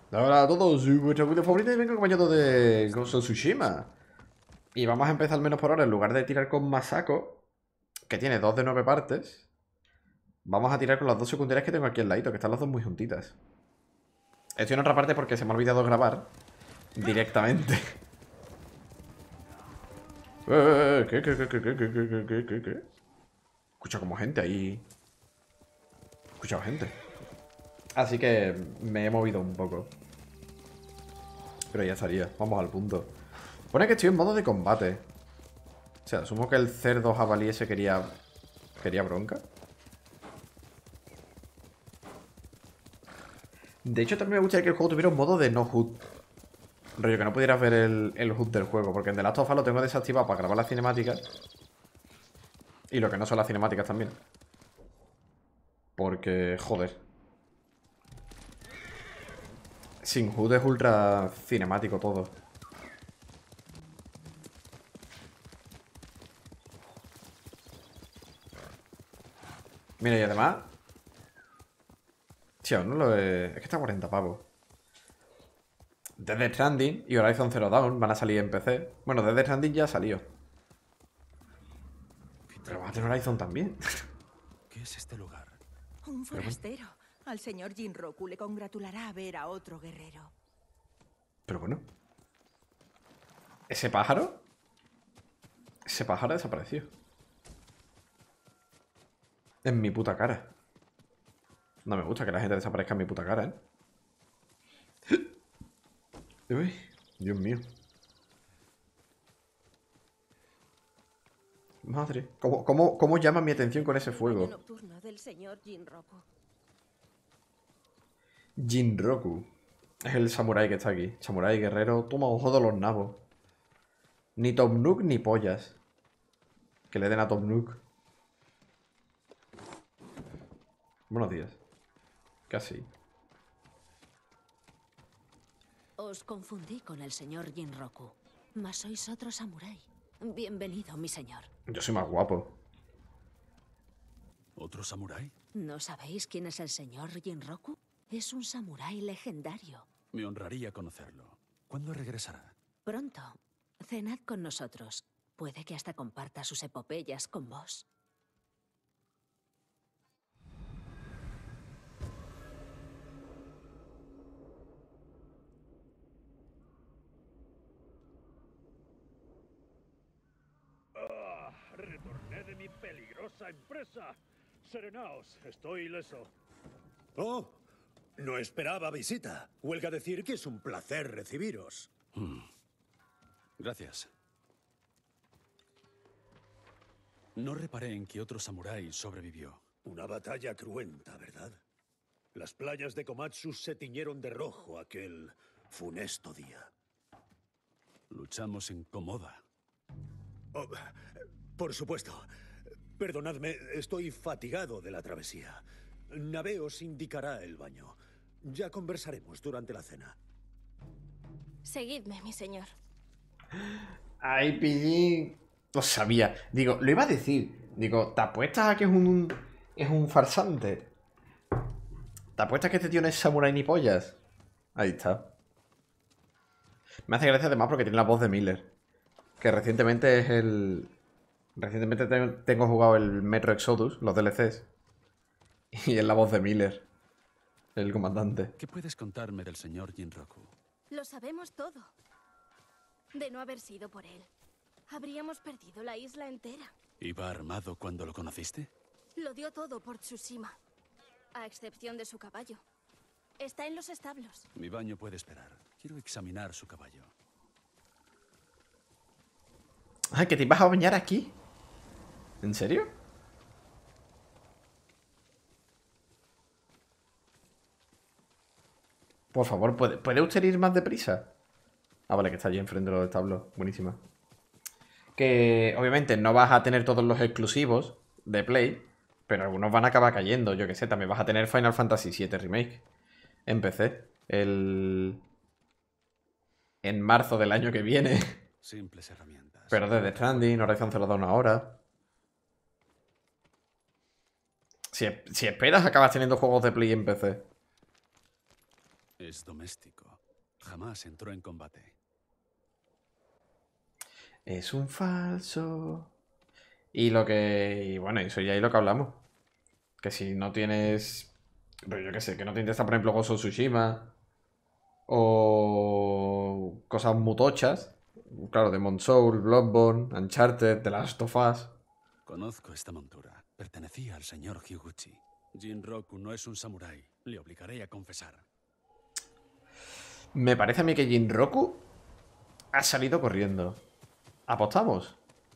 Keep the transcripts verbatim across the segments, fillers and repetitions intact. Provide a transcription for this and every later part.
Hola a todos, soy vuestro vídeo favorito y vengo acompañado de Ghost of Tsushima. Y vamos a empezar al menos por ahora, en lugar de tirar con Masako, que tiene dos de nueve partes, vamos a tirar con las dos secundarias que tengo aquí al ladito, que están las dos muy juntitas. Estoy en otra parte porque se me ha olvidado grabar directamente. Eh, ¿Qué, qué, qué, qué, qué, qué, qué, qué, qué, qué? Escucha como gente ahí. He escuchado gente. Así que me he movido un poco. Pero ya estaría, vamos al punto. Pone que estoy en modo de combate. O sea, asumo que el cerdo jabalí ese quería... ¿Quería bronca? De hecho, también me gustaría que el juego tuviera un modo de no H U D. Rollo, que no pudieras ver el, el H U D del juego. Porque en The Last of Us lo tengo desactivado para grabar las cinemáticas. Y lo que no son las cinemáticas también. Porque, joder. Sin H U D es ultra cinemático todo. Mira, y además... Tío, no lo he... Es que está a cuarenta pavos. Death Stranding y Horizon Zero Dawn van a salir en P C. Bueno, Death Stranding ya salió. Pero va a tener Horizon también. ¿Qué es este lugar? Un forastero. Al señor Jinroku le congratulará ver a otro guerrero. Pero bueno. ¿Ese pájaro? Ese pájaro desapareció. En mi puta cara. No me gusta que la gente desaparezca en mi puta cara, ¿eh? Uy, Dios mío. Madre. ¿Cómo, cómo, cómo llama mi atención con ese fuego? Nocturno del señor Jinroku. Jinroku. Es el samurái que está aquí. Samurái guerrero. Toma ojo de los nabos. Ni Top Nook ni pollas. Que le den a Top Nook. Buenos días. Casi. Os confundí con el señor Jinroku, mas sois otro samurái. Bienvenido, mi señor. Yo soy más guapo. ¿Otro samurái? ¿No sabéis quién es el señor Jinroku? Es un samurái legendario. Me honraría conocerlo. ¿Cuándo regresará? Pronto. Cenad con nosotros. Puede que hasta comparta sus epopeyas con vos. Ah, retorné de mi peligrosa empresa. Serenaos, estoy ileso. Oh, no esperaba visita. Huelga decir que es un placer recibiros. Gracias. No reparé en que otro samurái sobrevivió. Una batalla cruenta, ¿verdad? Las playas de Komatsu se tiñeron de rojo aquel funesto día. Luchamos en Komoda. Oh, por supuesto. Perdonadme, estoy fatigado de la travesía. Nave os indicará el baño. Ya conversaremos durante la cena. Seguidme, mi señor. Ay, pillín. Lo sabía. Digo, lo iba a decir. Digo, ¿te apuestas a que es un. Es un farsante? ¿Te apuestas que este tío no es samurái ni pollas? Ahí está. Me hace gracia además porque tiene la voz de Miller. Que recientemente es el. Recientemente te- tengo jugado el Metro Exodus, los D L Cs. Y es la voz de Miller, el comandante. ¿Qué puedes contarme del señor Jinroku? Lo sabemos todo. De no haber sido por él, habríamos perdido la isla entera. ¿Iba armado cuando lo conociste? Lo dio todo por Tsushima, a excepción de su caballo. Está en los establos. Mi baño puede esperar. Quiero examinar su caballo. Ay, ¿que te ibas a bañar aquí? ¿En serio? Por favor, ¿puede, ¿puede usted ir más deprisa? Ah, vale, que está allí enfrente de los establos. Buenísima. Que obviamente no vas a tener todos los exclusivos de Play, pero algunos van a acabar cayendo. Yo que sé, también vas a tener Final Fantasy siete Remake en P C. El... En marzo del año que viene. Simples herramientas. Pero desde Stranding, Horizon Zero Dawn ahora. Si, si esperas, acabas teniendo juegos de Play en P C. Es doméstico. Jamás entró en combate. Es un falso. Y lo que... Y bueno, eso ya es lo que hablamos. Que si no tienes... Pero yo qué sé, que no te interesa, por ejemplo, Ghost of Tsushima. O... cosas mutochas. Claro, Demon's Souls, Bloodborne, Uncharted, The Last of Us. Conozco esta montura. Pertenecía al señor Higuchi. Jinroku no es un samurái. Le obligaré a confesar. Me parece a mí que Jinroku ha salido corriendo. ¿Apostamos?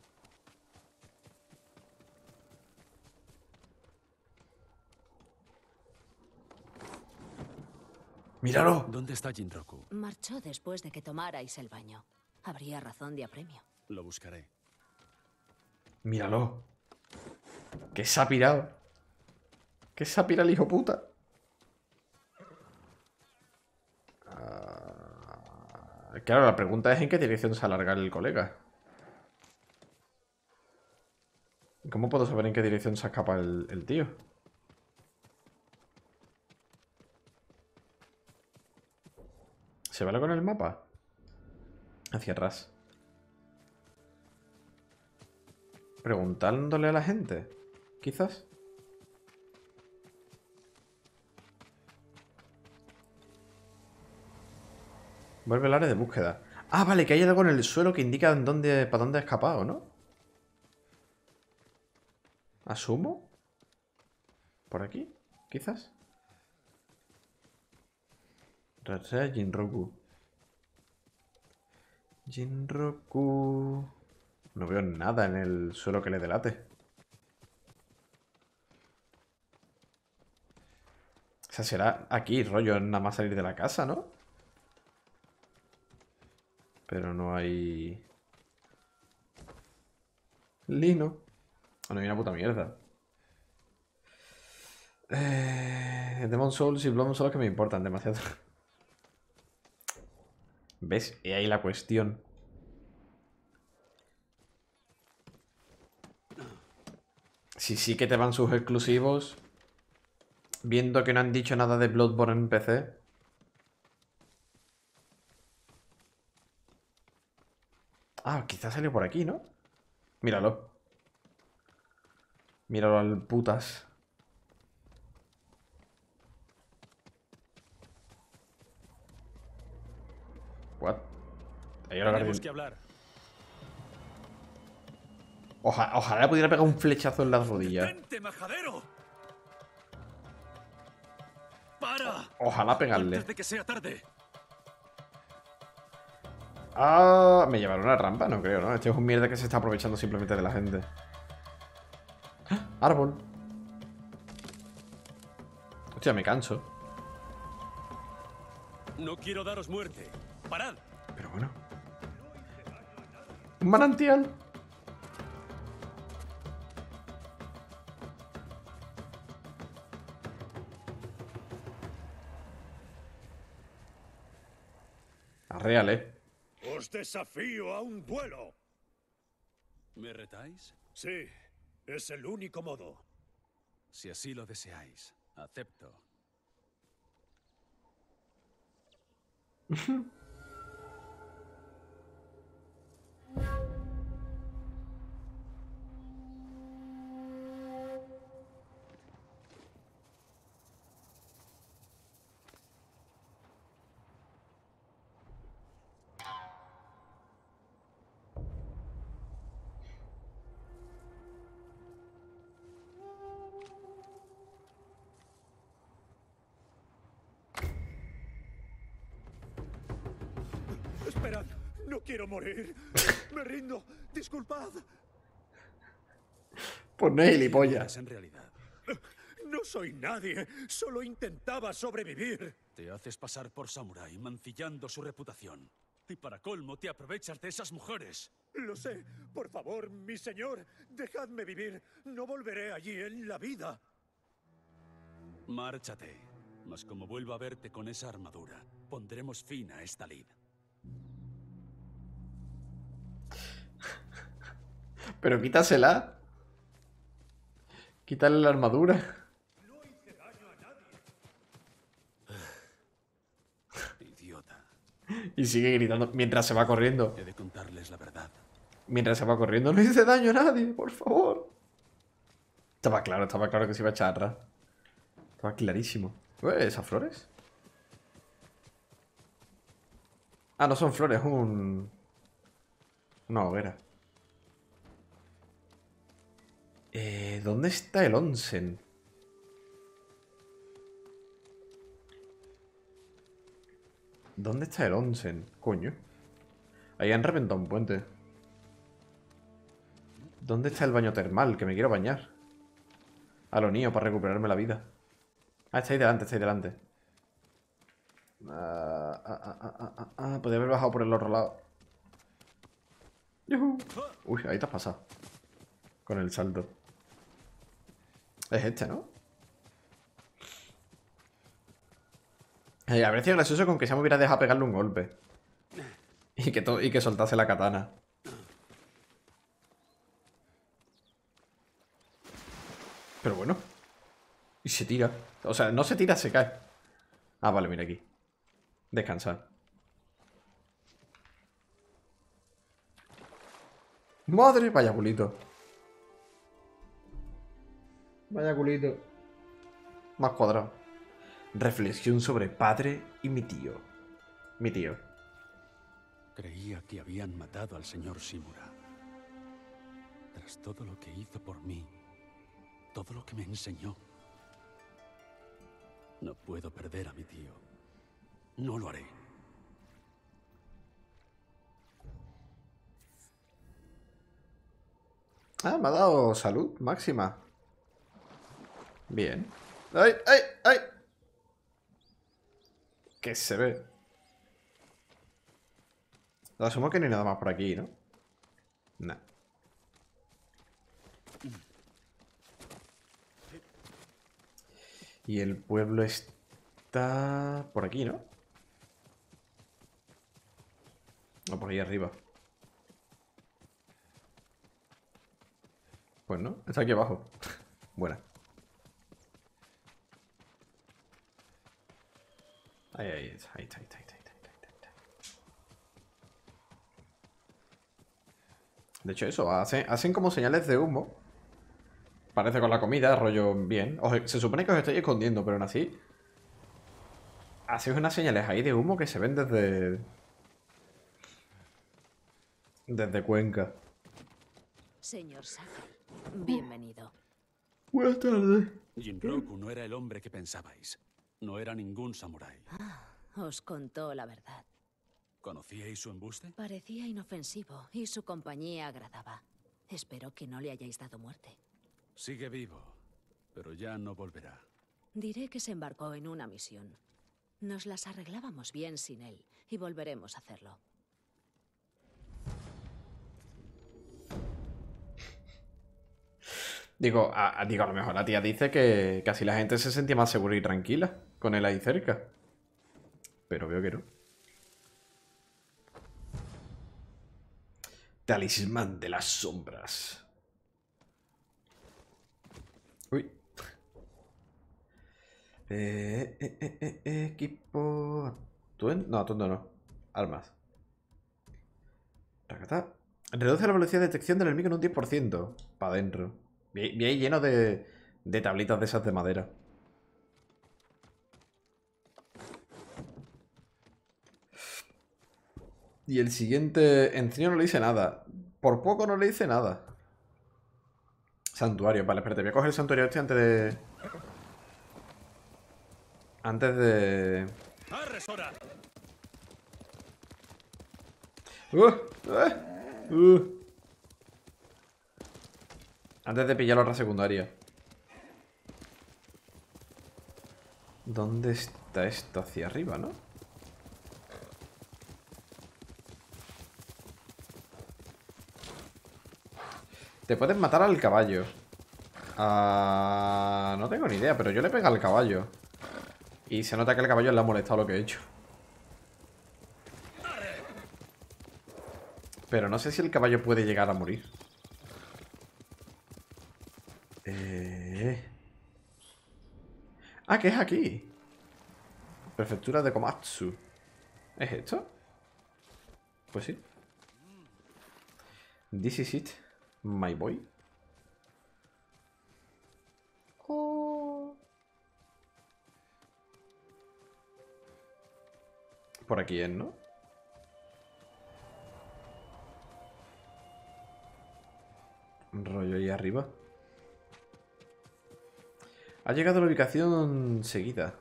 ¡Míralo! ¿Dónde está Jinroku? Marchó después de que tomarais el baño. Habría razón de apremio. Lo buscaré. ¡Míralo! ¡Que se ha pirado! ¡Que se ha pirado el hijo puta! Ah, claro, la pregunta es en qué dirección se alarga el colega. ¿Cómo puedo saber en qué dirección se escapa el, el tío? ¿Se vale con el mapa? Hacia atrás. Preguntándole a la gente, quizás. Vuelve al área de búsqueda. Ah, vale, que hay algo en el suelo que indica en dónde, para dónde ha escapado, ¿no? ¿Asumo? ¿Por aquí? Quizás. Rachel Jinroku. Jinroku. No veo nada en el suelo que le delate. O sea, será aquí, rollo, nada más salir de la casa, ¿no? Pero no hay... Lino. Oh, no hay una puta mierda. Eh... Demon's Souls y Bloodborne son los que me importan demasiado. ¿Ves? Y ahí la cuestión. Si sí que te van sus exclusivos, viendo que no han dicho nada de Bloodborne en P C. Ah, quizás salió por aquí, ¿no? Míralo. Míralo al putas. What? Ahí ahora Tenemos Guardian- que hablar. Oja- ojalá le pudiera pegar un flechazo en las rodillas. ¡Detente, majadero! ¡Para! Ojalá pegarle. Antes de que sea tarde. Ah, me llevaron a una rampa, no creo, ¿no? Este es un mierda que se está aprovechando simplemente de la gente. ¡Ah! Árbol. Hostia, me canso. No quiero daros muerte. ¡Parad! Pero bueno. Un manantial. Arreal, eh. Os desafío a un duelo. ¿Me retáis? Sí, es el único modo. Si así lo deseáis, acepto. Esperad, no quiero morir. Me rindo. Disculpad. Pues no es gilipollas. En realidad, No soy nadie. Solo intentaba sobrevivir. te haces pasar por samurái, mancillando su reputación. Y para colmo, te aprovechas de esas mujeres. Lo sé. Por favor, mi señor, dejadme vivir. No volveré allí en la vida. Márchate. Mas como vuelva a verte con esa armadura, pondremos fin a esta lid. Pero quítasela. Quítale la armadura. idiota. Y sigue gritando mientras se va corriendo. He de contarles la verdad. Mientras se va corriendo, no hice daño a nadie, por favor. Estaba claro, estaba claro que se iba a echar atrás. Estaba clarísimo. Ué, ¿esas flores? Ah, no son flores, es un... una hoguera. Eh, ¿dónde está el onsen? ¿Dónde está el onsen? Coño. Ahí han reventado un puente. ¿Dónde está el baño termal? Que me quiero bañar. A lo mío, para recuperarme la vida. Ah, está ahí delante, está ahí delante. Ah, ah, ah, ah, ah, ah, podría haber bajado por el otro lado. ¡Yuhu! Uy, ahí te has pasado. Con el salto. Es este, ¿no? Eh, habría sido gracioso con que se me hubiera dejado pegarle un golpe. Y que, to- y que soltase la katana. Pero bueno. Y se tira. O sea, no se tira, se cae. Ah, vale, mira aquí. Descansar. Madre, vaya culito. Vaya culito. Más cuadrado. Reflexión sobre padre y mi tío. Mi tío. Creía que habían matado al señor Shimura. Tras todo lo que hizo por mí, todo lo que me enseñó. No puedo perder a mi tío. No lo haré. Ah, me ha dado salud máxima. Bien. ¡Ay, ay, ay! Que se ve. Asumo que no hay nada más por aquí, ¿no? Nah. Y el pueblo está por aquí, ¿no? O por ahí arriba. Pues no, está aquí abajo. Buena. Ahí, ahí, ahí está, ahí está, ahí está, ahí está, ahí está, ahí está. De hecho, eso, hacen, hacen como señales de humo. Parece con la comida, rollo bien. Os- se supone que os estoy escondiendo, pero aún así. Hacéis unas señales ahí de humo que se ven desde. Desde Cuenca. Señor Sakai, bienvenido. Buenas tardes. Jinroku no era el hombre que pensabais. No era ningún samurái. Os contó la verdad. ¿Conocíais su embuste? Parecía inofensivo y su compañía agradaba. Espero que no le hayáis dado muerte. Sigue vivo, pero ya no volverá. Diré que se embarcó en una misión. Nos las arreglábamos bien sin él y volveremos a hacerlo. Digo a, a- digo, a lo mejor la tía dice que, que así la gente se sentía más segura y tranquila con él ahí cerca. Pero veo que no. Talismán de las sombras. Uy. Eh, eh, eh, eh, eh, equipo. ¿Atuen- No, atuendo no. Armas. Racatá. Reduce la velocidad de detección del enemigo en un diez por ciento. Para adentro. Vi vi ahí lleno de, de tablitas de esas de madera. Y el siguiente... Encino no le dice nada. Por poco no le dice nada. Santuario. Vale, espérate. Voy a coger el santuario este antes de... Antes de... ¡Uh! ¡Uh! ¡Uh! Antes de pillar la otra secundaria. ¿Dónde está esto? Hacia arriba, ¿no? Te puedes matar al caballo. Ah, no tengo ni idea, pero yo le pego al caballo. Y se nota que el caballo le ha molestado lo que he hecho. Pero no sé si el caballo puede llegar a morir. Eh... Ah, que es aquí. Prefectura de Komatsu. ¿Es esto? Pues sí. This is it, my boy. Oh. Por aquí es, ¿no? Un rollo ahí arriba. Ha llegado a la ubicación seguida.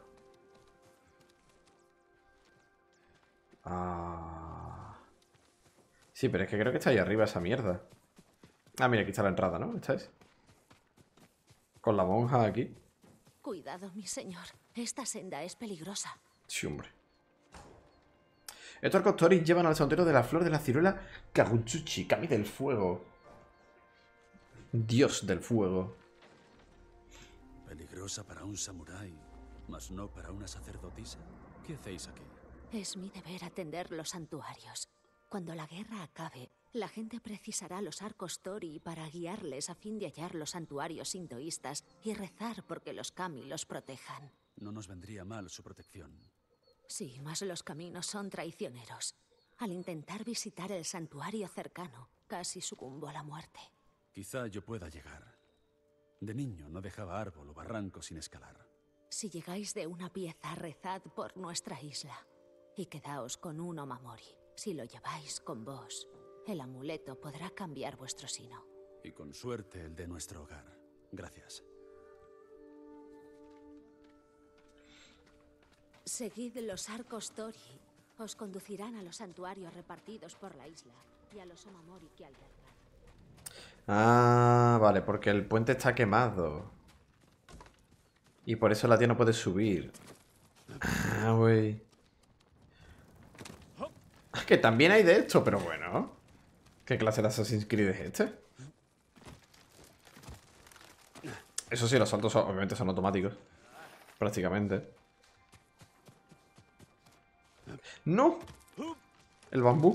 Ah. Sí, pero es que creo que está ahí arriba esa mierda. Ah, mira, aquí está la entrada, ¿no? ¿Esta es? Con la monja aquí. Cuidado, mi señor. Esta senda es peligrosa. Sí, hombre. Estos arcostoris llevan al santuario de la flor de la ciruela Kaguchuchi, Kami del fuego. Dios del fuego. Peligrosa para un samurái, mas no para una sacerdotisa. ¿Qué hacéis aquí? Es mi deber atender los santuarios. Cuando la guerra acabe, la gente precisará los arcos Tori para guiarles a fin de hallar los santuarios sintoístas y rezar porque los kami los protejan. No nos vendría mal su protección. Sí, mas los caminos son traicioneros. Al intentar visitar el santuario cercano, casi sucumbo a la muerte. Quizá yo pueda llegar. De niño no dejaba árbol o barranco sin escalar. Si llegáis de una pieza, rezad por nuestra isla. Y quedaos con un Omamori. Si lo lleváis con vos, el amuleto podrá cambiar vuestro sino. Y con suerte el de nuestro hogar. Gracias. Seguid los arcos Tori. Os conducirán a los santuarios repartidos por la isla y a los Omamori que albergan. Ah, vale, porque el puente está quemado. Y por eso la tía no puede subir. Ah, güey. Que también hay de esto, pero bueno. ¿Qué clase de Assassin's Creed es este? Eso sí, los saltos son- obviamente son automáticos. Prácticamente. ¡No! El bambú.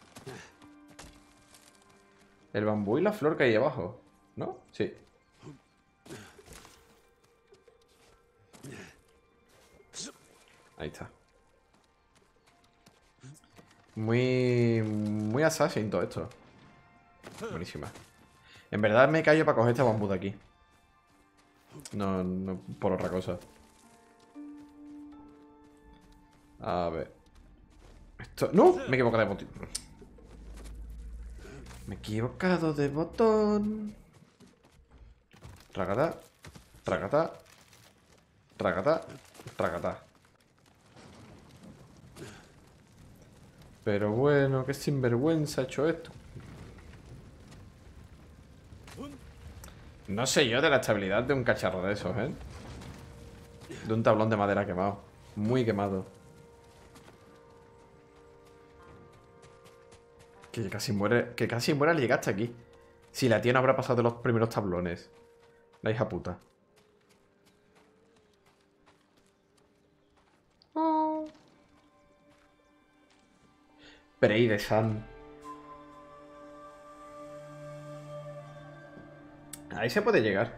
El bambú y la flor que hay abajo, ¿no? Sí. Ahí está. Muy... Muy assassin todo esto. Buenísima. En verdad me callo para coger este bambú de aquí. No, no por otra cosa. A ver. Esto... ¡No! Me he equivocado de botón. Me he equivocado de botón. Tragata. Tragata. Tragata. Tragata. Pero bueno, qué sinvergüenza ha hecho esto. No sé yo de la estabilidad de un cacharro de esos, ¿eh? De un tablón de madera quemado. Muy quemado. Que casi muere. Que casi muere al llegar hasta aquí. Si la tía no habrá pasado de los primeros tablones. La hija puta. Oh. Pereire-san. Ahí se puede llegar.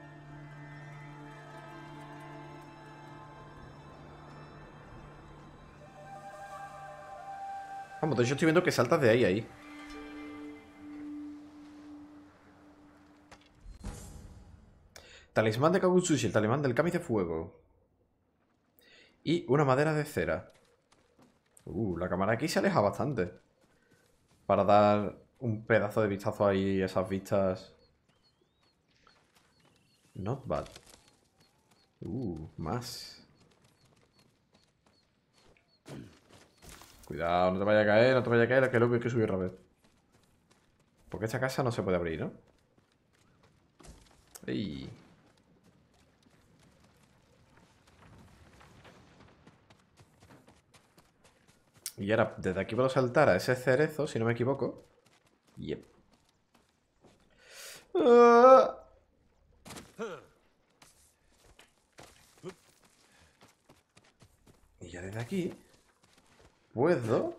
Vamos, de hecho estoy viendo que saltas de ahí a ahí. Talismán de Kagutsushi, el talismán del Kami de fuego. Y una madera de cera. Uh, la cámara aquí se aleja bastante. Para dar un pedazo de vistazo ahí a esas vistas. Not bad. Uh, más. Cuidado, no te vaya a caer, no te vaya a caer, que luego hay que subir otra vez. Porque esta casa no se puede abrir, ¿no? ¡Ey! Y ahora, desde aquí puedo saltar a ese cerezo, si no me equivoco. Yep. ¡Ah! Y ya desde aquí puedo...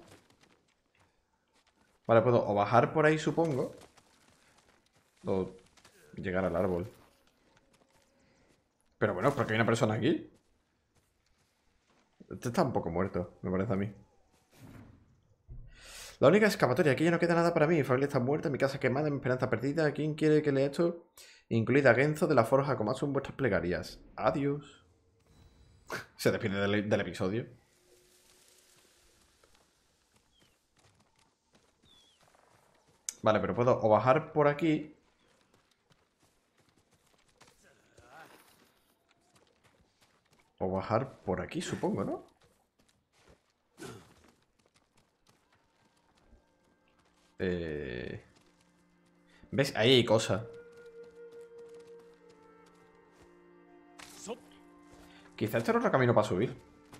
Vale, puedo o bajar por ahí, supongo. O llegar al árbol. Pero bueno, porque hay una persona aquí. Este está un poco muerto, me parece a mí. La única escapatoria. Aquí ya no queda nada para mí. Mi familia está muerta, mi casa quemada, mi esperanza perdida. ¿Quién quiere que lea esto? Incluida Genzo de la Forja Komatsu en vuestras plegarias. Adiós. Se despide del, del episodio. Vale, pero puedo o bajar por aquí. O bajar por aquí, supongo, ¿no? Eh... ¿Ves? Ahí hay cosas. Quizá este era otro camino para subir.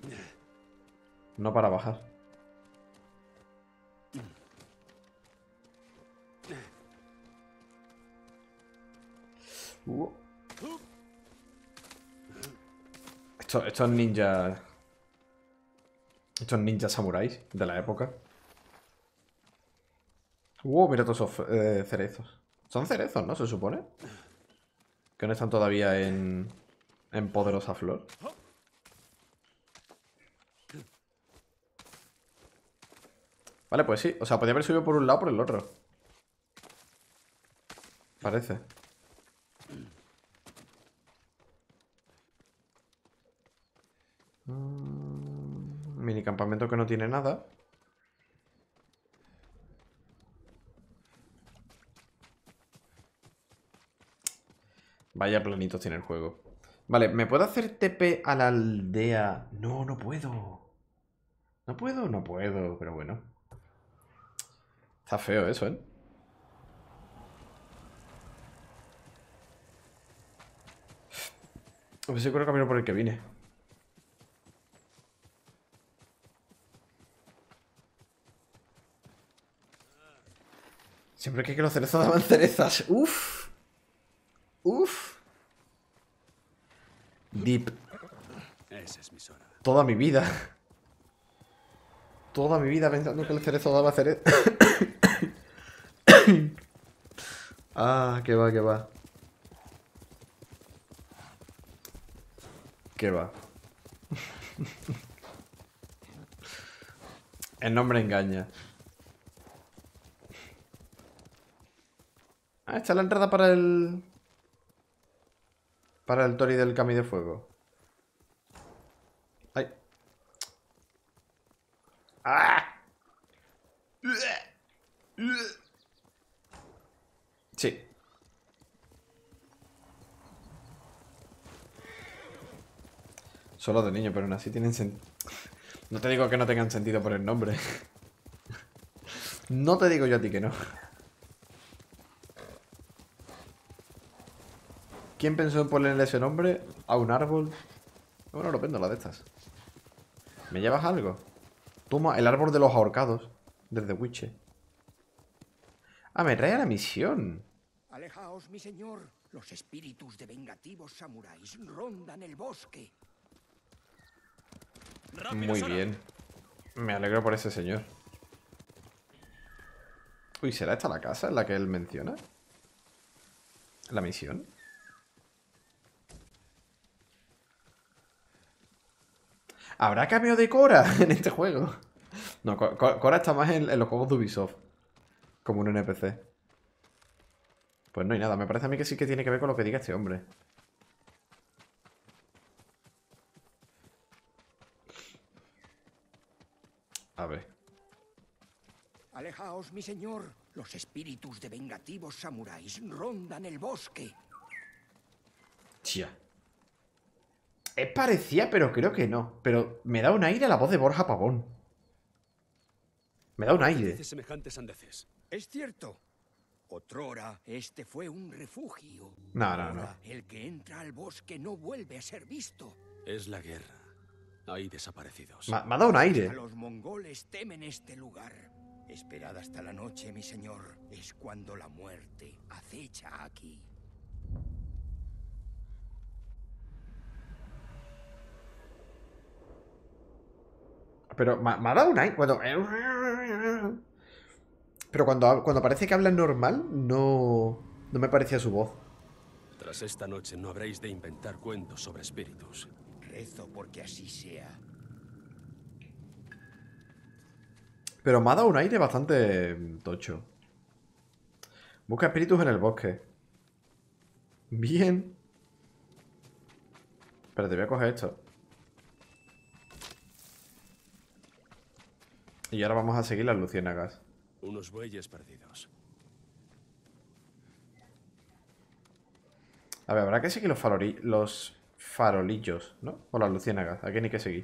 No para bajar. Uh. Estos, estos ninjas... Estos ninjas samuráis de la época. Uh, mira todos esos eh, cerezos. Son cerezos, ¿no? Se supone. Que no están todavía en... En poderosa flor. Vale, pues sí. O sea, podría haber subido por un lado o por el otro. Parece. Mm, mini campamento que no tiene nada. Vaya planitos tiene el juego. Vale, ¿me puedo hacer T P a la aldea? No, no puedo. No puedo, no puedo, pero bueno. Está feo eso, ¿eh? Pues sí, creo que camino por el que vine. Siempre que los cerezos daban cerezas. Uf. Uf. Deep. Esa es mi zona. Toda mi vida. Toda mi vida pensando que el cerezo daba cereza. Ah, que va, que va. Que va. El nombre engaña. Ah, esta es la entrada para el... Para el Tori del Kami de Fuego. Ay. ¡Ah! Sí. Solo de niño, pero aún así tienen sentido. No te digo que no tengan sentido por el nombre. No te digo yo a ti que no. ¿Quién pensó en ponerle ese nombre a un árbol? Bueno, lo vendo, la de estas. ¿Me llevas algo? Toma, el árbol de los ahorcados. Desde Witcher. Ah, me trae a la misión. Alejaos, mi señor. Los espíritus de vengativos samuráis rondan el bosque. Muy bien. Me alegro por ese señor. Uy, ¿será esta la casa en la que él menciona? ¿La misión? ¿Habrá cameo de Cora en este juego? No, Cora está más en, en los juegos de Ubisoft. Como un N P C. Pues no hay nada. Me parece a mí que sí que tiene que ver con lo que diga este hombre. A ver. Alejaos, mi señor. Los espíritus de vengativos samuráis rondan el bosque. Tía. Es parecida, pero creo que no. Pero me da un aire a la voz de Borja Pavón. Me da un aire. Dice semejantes sandeces. Es cierto. Otrora, este fue un refugio. No, no, no. Ahora, el que entra al bosque no vuelve a ser visto. Es la guerra. Hay desaparecidos. Me, me ha dado un aire. A los mongoles temen este lugar. Esperad hasta la noche, mi señor. Es cuando la muerte acecha aquí. Pero me, me ha dado un aire. Cuando... Pero cuando, cuando parece que habla normal, no, no me parecía su voz. Tras esta noche no habréis de inventar cuentos sobre espíritus. Rezo porque así sea. Pero me ha dado un aire bastante tocho. Busca espíritus en el bosque. Bien. Pero te voy a coger esto. Y ahora vamos a seguir las luciérnagas. Unos bueyes perdidos. A ver, habrá que seguir los, faroli los farolillos, ¿no? O las luciérnagas. ¿A quién hay que seguir?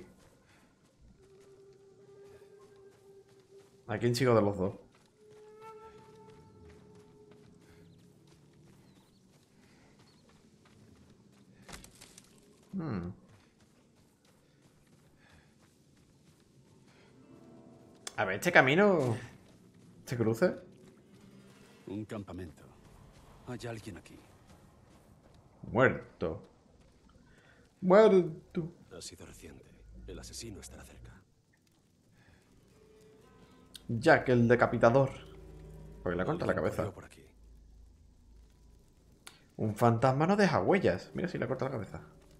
¿A quién sigo de los dos? Hmm. A ver, este camino... ¿Este cruce? Un campamento. Hay alguien aquí. Muerto. Muerto. Ha sido reciente. El asesino estará cerca. Jack, el decapitador. Porque le corta la Alguien cabeza. corrió por aquí. Un fantasma no deja huellas. Mira si le corta la cabeza.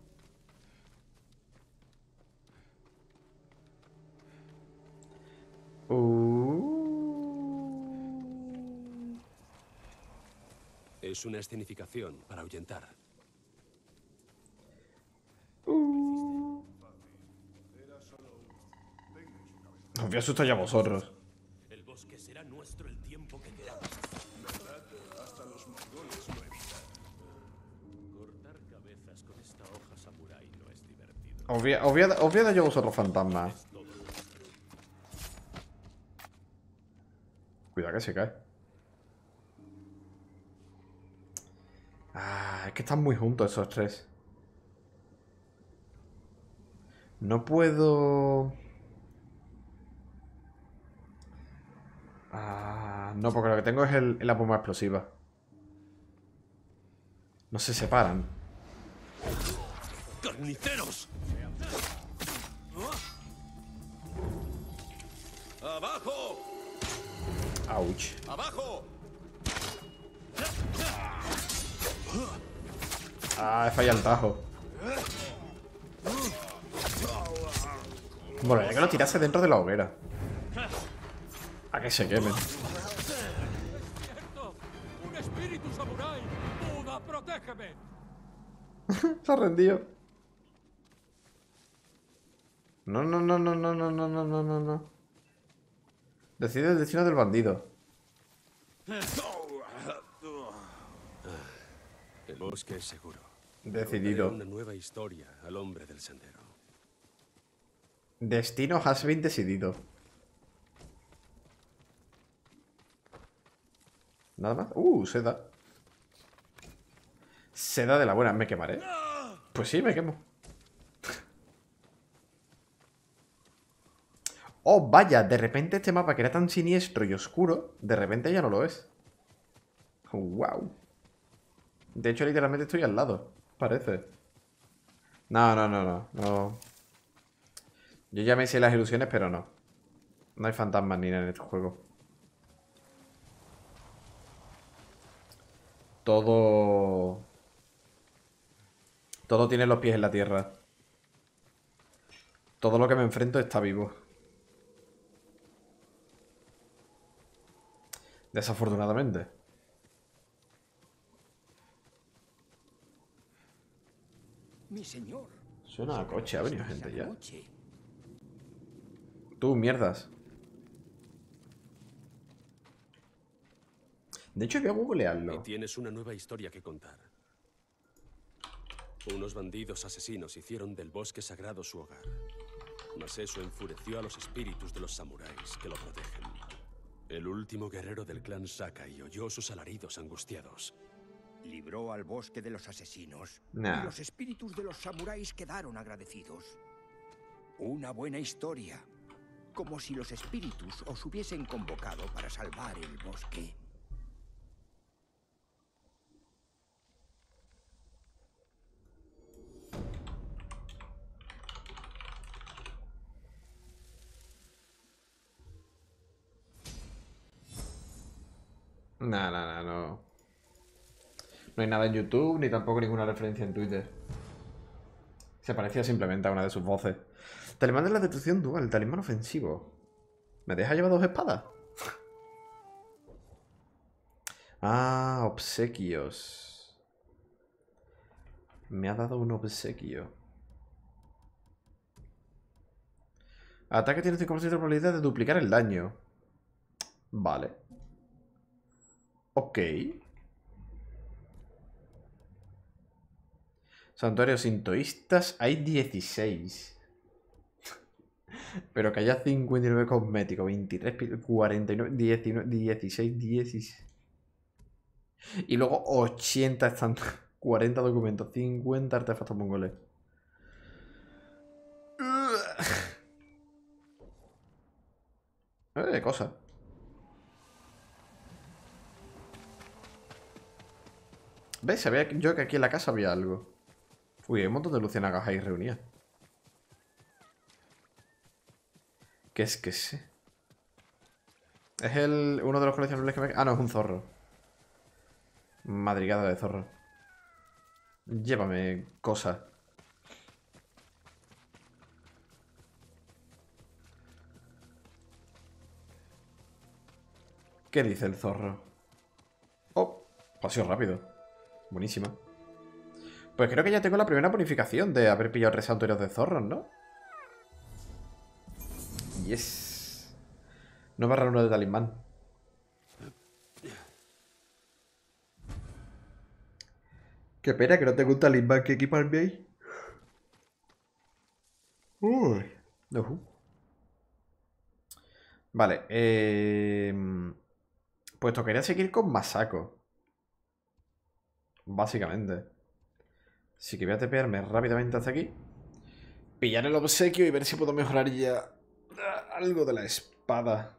Uh... Es una escenificación para ahuyentar. Uh... Os voy a asustar ya a vosotros. El bosque será nuestro el tiempo que queramos. Hasta los mongoles lo evitan. Cortar cabezas con esta hoja samurái no es divertido. Os voy a, os voy a, os voy a dar yo a vosotros fantasmas. Cuidado que se cae. Ah, es que están muy juntos esos tres. No puedo... Ah, no, porque lo que tengo es el, la bomba explosiva. No se separan. ¡Carniceros! ¡Abajo! Ouch. ¡Abajo! Ah, he fallado el tajo. Bueno, ya que lo tirase dentro de la hoguera. A que se quemen. ¡Un espíritu samurái! ¡Buda, protégeme! Se ha rendido. No, no, no, no, no, no, no, no, no, no, no. Decide el destino del bandido. El bosque es seguro. Decidido. Daré una nueva historia al hombre del sendero. Destino has been decidido. Nada más. Uh, seda. Seda de la buena. ¿Me quemaré? Pues sí, me quemo. Oh, vaya. De repente este mapa que era tan siniestro y oscuro, de repente ya no lo es. Wow. De hecho, literalmente estoy al lado. Parece. No, no, no, no. no. Yo ya me sé las ilusiones, pero no. No hay fantasmas ni nada en este juego. Todo... Todo tiene los pies en la tierra. Todo lo que me enfrento está vivo. Desafortunadamente. Mi señor. Suena a coche, ha venido gente ya. Noche. Tú, mierdas. De hecho, voy a Y googlearlo. tienes una nueva historia que contar. Unos bandidos asesinos hicieron del bosque sagrado su hogar. Mas eso enfureció a los espíritus de los samuráis que lo protegen. El último guerrero del clan Sakai oyó sus alaridos angustiados. Libró al bosque de los asesinos. Nah. Y los espíritus de los samuráis quedaron agradecidos. Una buena historia. Como si los espíritus os hubiesen convocado para salvar el bosque. No, no, no, no. No hay nada en YouTube, ni tampoco ninguna referencia en Twitter. Se parecía simplemente a una de sus voces. Talismán de la destrucción dual, talismán ofensivo. ¿Me deja llevar dos espadas? Ah, obsequios. Me ha dado un obsequio. Ataque tiene cinco por ciento de probabilidad de duplicar el daño. Vale. Ok. Santuarios sintoístas hay dieciséis. Pero que haya cincuenta y nueve cosméticos, veintitrés, cuarenta y nueve, diecinueve, dieciséis, dieciséis. Y luego ochenta están, cuarenta documentos, cincuenta artefactos mongoles. Eh, cosa. ¿Ves? Sabía yo que aquí en la casa había algo. Uy, hay un montón de luciérnagas ahí reunidas. ¿Qué es que sé? Es el uno de los coleccionables que me... Ah, no, es un zorro. Madrigada de zorro. Llévame cosas. ¿Qué dice el zorro? Oh, ha sido rápido. Buenísima. Pues creo que ya tengo la primera bonificación de haber pillado tres santuarios de zorros, ¿no? Yes. Nueva runa de talismán. Qué pena que no tengo un talismán que equiparme ahí. Uy. Uh. Vale. Eh... Pues tocaría seguir con Masako. Básicamente. Así que voy a tepearme rápidamente hasta aquí. Pillar el obsequio y ver si puedo mejorar ya algo de la espada.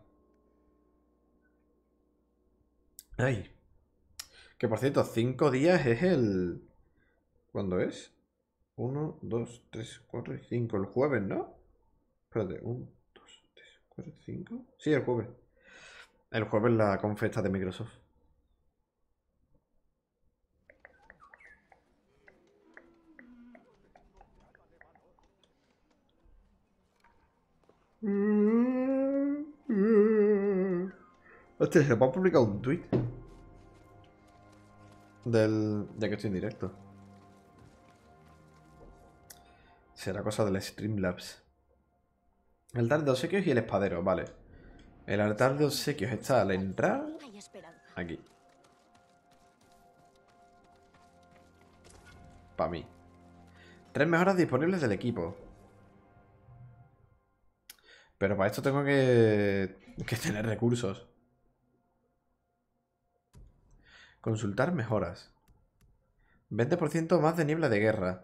Ay. Que por cierto, cinco días es el... ¿Cuándo es? uno, dos, tres, cuatro y cinco. El jueves, ¿no? Espérate. uno, dos, tres, cuatro, cinco. Sí, el jueves. El jueves la conferencia de Microsoft. Hostia, se me ha publicado un tweet del... ya que estoy en directo. Será cosa del Streamlabs. El altar de obsequios y el espadero, vale. El altar de obsequios está al entrar. Aquí. Para mí. Tres mejoras disponibles del equipo. Pero para esto tengo que, que tener recursos. Consultar mejoras. veinte por ciento más de niebla de guerra.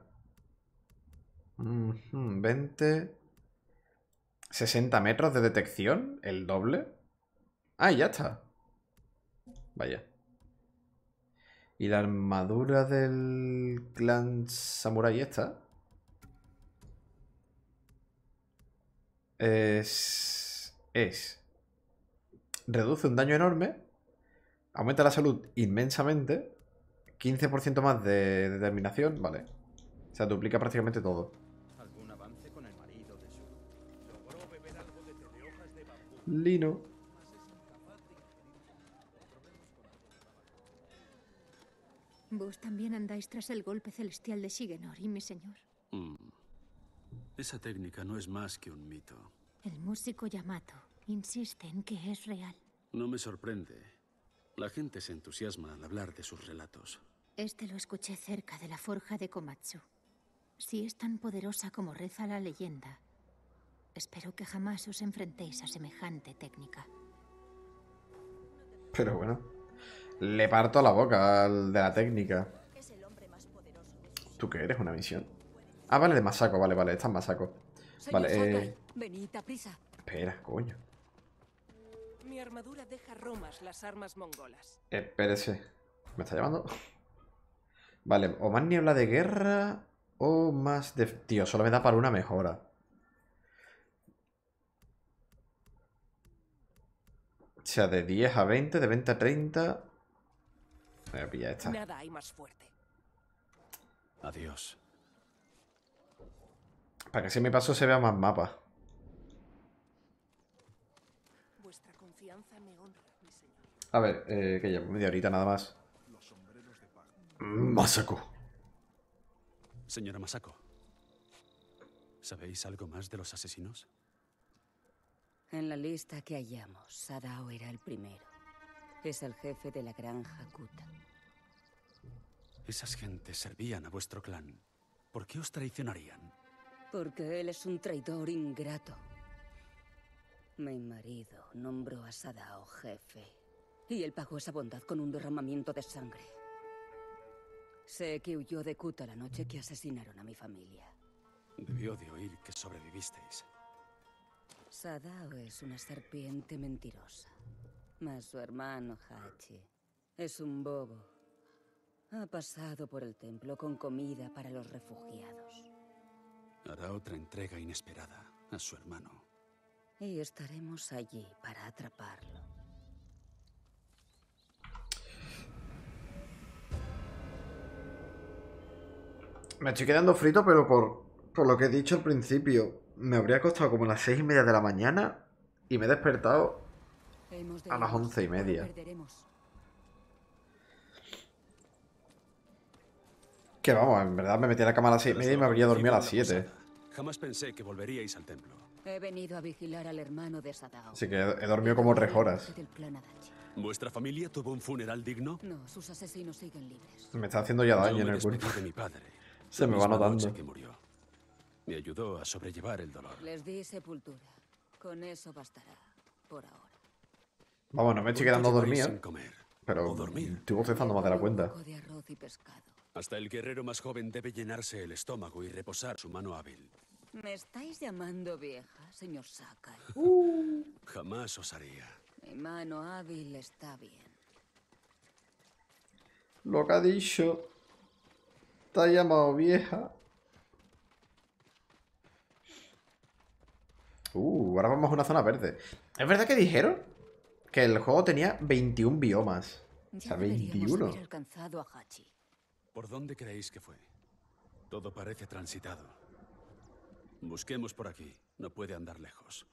Mm-hmm, veinte. sesenta metros de detección. El doble. Ah, y ya está. Vaya. Y la armadura del clan samurai esta. Es... Es... Reduce un daño enorme. Aumenta la salud inmensamente. quince por ciento más de determinación. Vale. O sea, duplica prácticamente todo. ¿Algún avance con el marido de Su? Logró beber algo de té de hojas de bambú. Lino. Vos también andáis tras el golpe celestial de Shigenori, mi señor. Mm. Esa técnica no es más que un mito. El músico Yamato insiste en que es real. No me sorprende. La gente se entusiasma al hablar de sus relatos. Este lo escuché cerca de la forja de Komatsu. Si es tan poderosa como reza la leyenda, espero que jamás os enfrentéis a semejante técnica. Pero bueno. Le parto la boca al de la técnica. ¿Tú qué eres? ¿Una misión? Ah, vale, de Masako. Vale, vale. Esta es Masako. Vale, eh... Venid a prisa. Espera, coño. Mi armadura deja romas las armas mongolas. Espérese. ¿Me está llamando? Vale, o más niebla de guerra o más de... Tío, solo me da para una mejora. O sea, de diez a veinte, de veinte a treinta... Voy a pillar esta. Nada hay más fuerte. Adiós. Para que si mi paso se vea más mapa. Vuestra confianza me honra, mi señor. A ver, eh, que llevo media horita nada más. Masako. Señora Masako, ¿sabéis algo más de los asesinos? En la lista que hallamos, Sadao era el primero. Es el jefe de la granja Kuta. Esas gentes servían a vuestro clan. ¿Por qué os traicionarían? Porque él es un traidor ingrato. Mi marido nombró a Sadao jefe. Y él pagó esa bondad con un derramamiento de sangre. Sé que huyó de Kuta la noche que asesinaron a mi familia. Debió de oír que sobrevivisteis. Sadao es una serpiente mentirosa. Mas su hermano Hachi es un bobo. Ha pasado por el templo con comida para los refugiados. Hará otra entrega inesperada a su hermano. Y estaremos allí para atraparlo. Me estoy quedando frito, pero por, por lo que he dicho al principio, me habría costado como las seis y media de la mañana y me he despertado a las once y media. Que vamos, en verdad me metí a la cama a las seis y media y me habría dormido a las siete. Jamás pensé que volveríais al templo. He venido a vigilar al hermano de Sadao. Así que he, he dormido como tres horas. ¿Vuestra familia tuvo un funeral digno? No, sus asesinos siguen libres. Me está haciendo ya daño Yo en me el cuerpo. despedí de mi padre. Se me va misma notando. noche que murió. Me ayudó a sobrellevar el dolor. Les di sepultura. Con eso bastará, por ahora. Vamos, no me estoy quedando dormido. Pero estoy bostezando más de la cuenta. Un poco de arroz y pescado. Hasta el guerrero más joven debe llenarse el estómago y reposar su mano hábil. ¿Me estáis llamando vieja, señor Sakai? Jamás osaría. Mi mano hábil está bien. Lo que ha dicho. Te ha llamado vieja. Uh, ahora vamos a una zona verde. ¿Es verdad que dijeron que el juego tenía veintiún biomas? O sea, veintiuno. Haber alcanzado a Hachi. ¿Por dónde creéis que fue? Todo parece transitado. Busquemos por aquí. No puede andar lejos.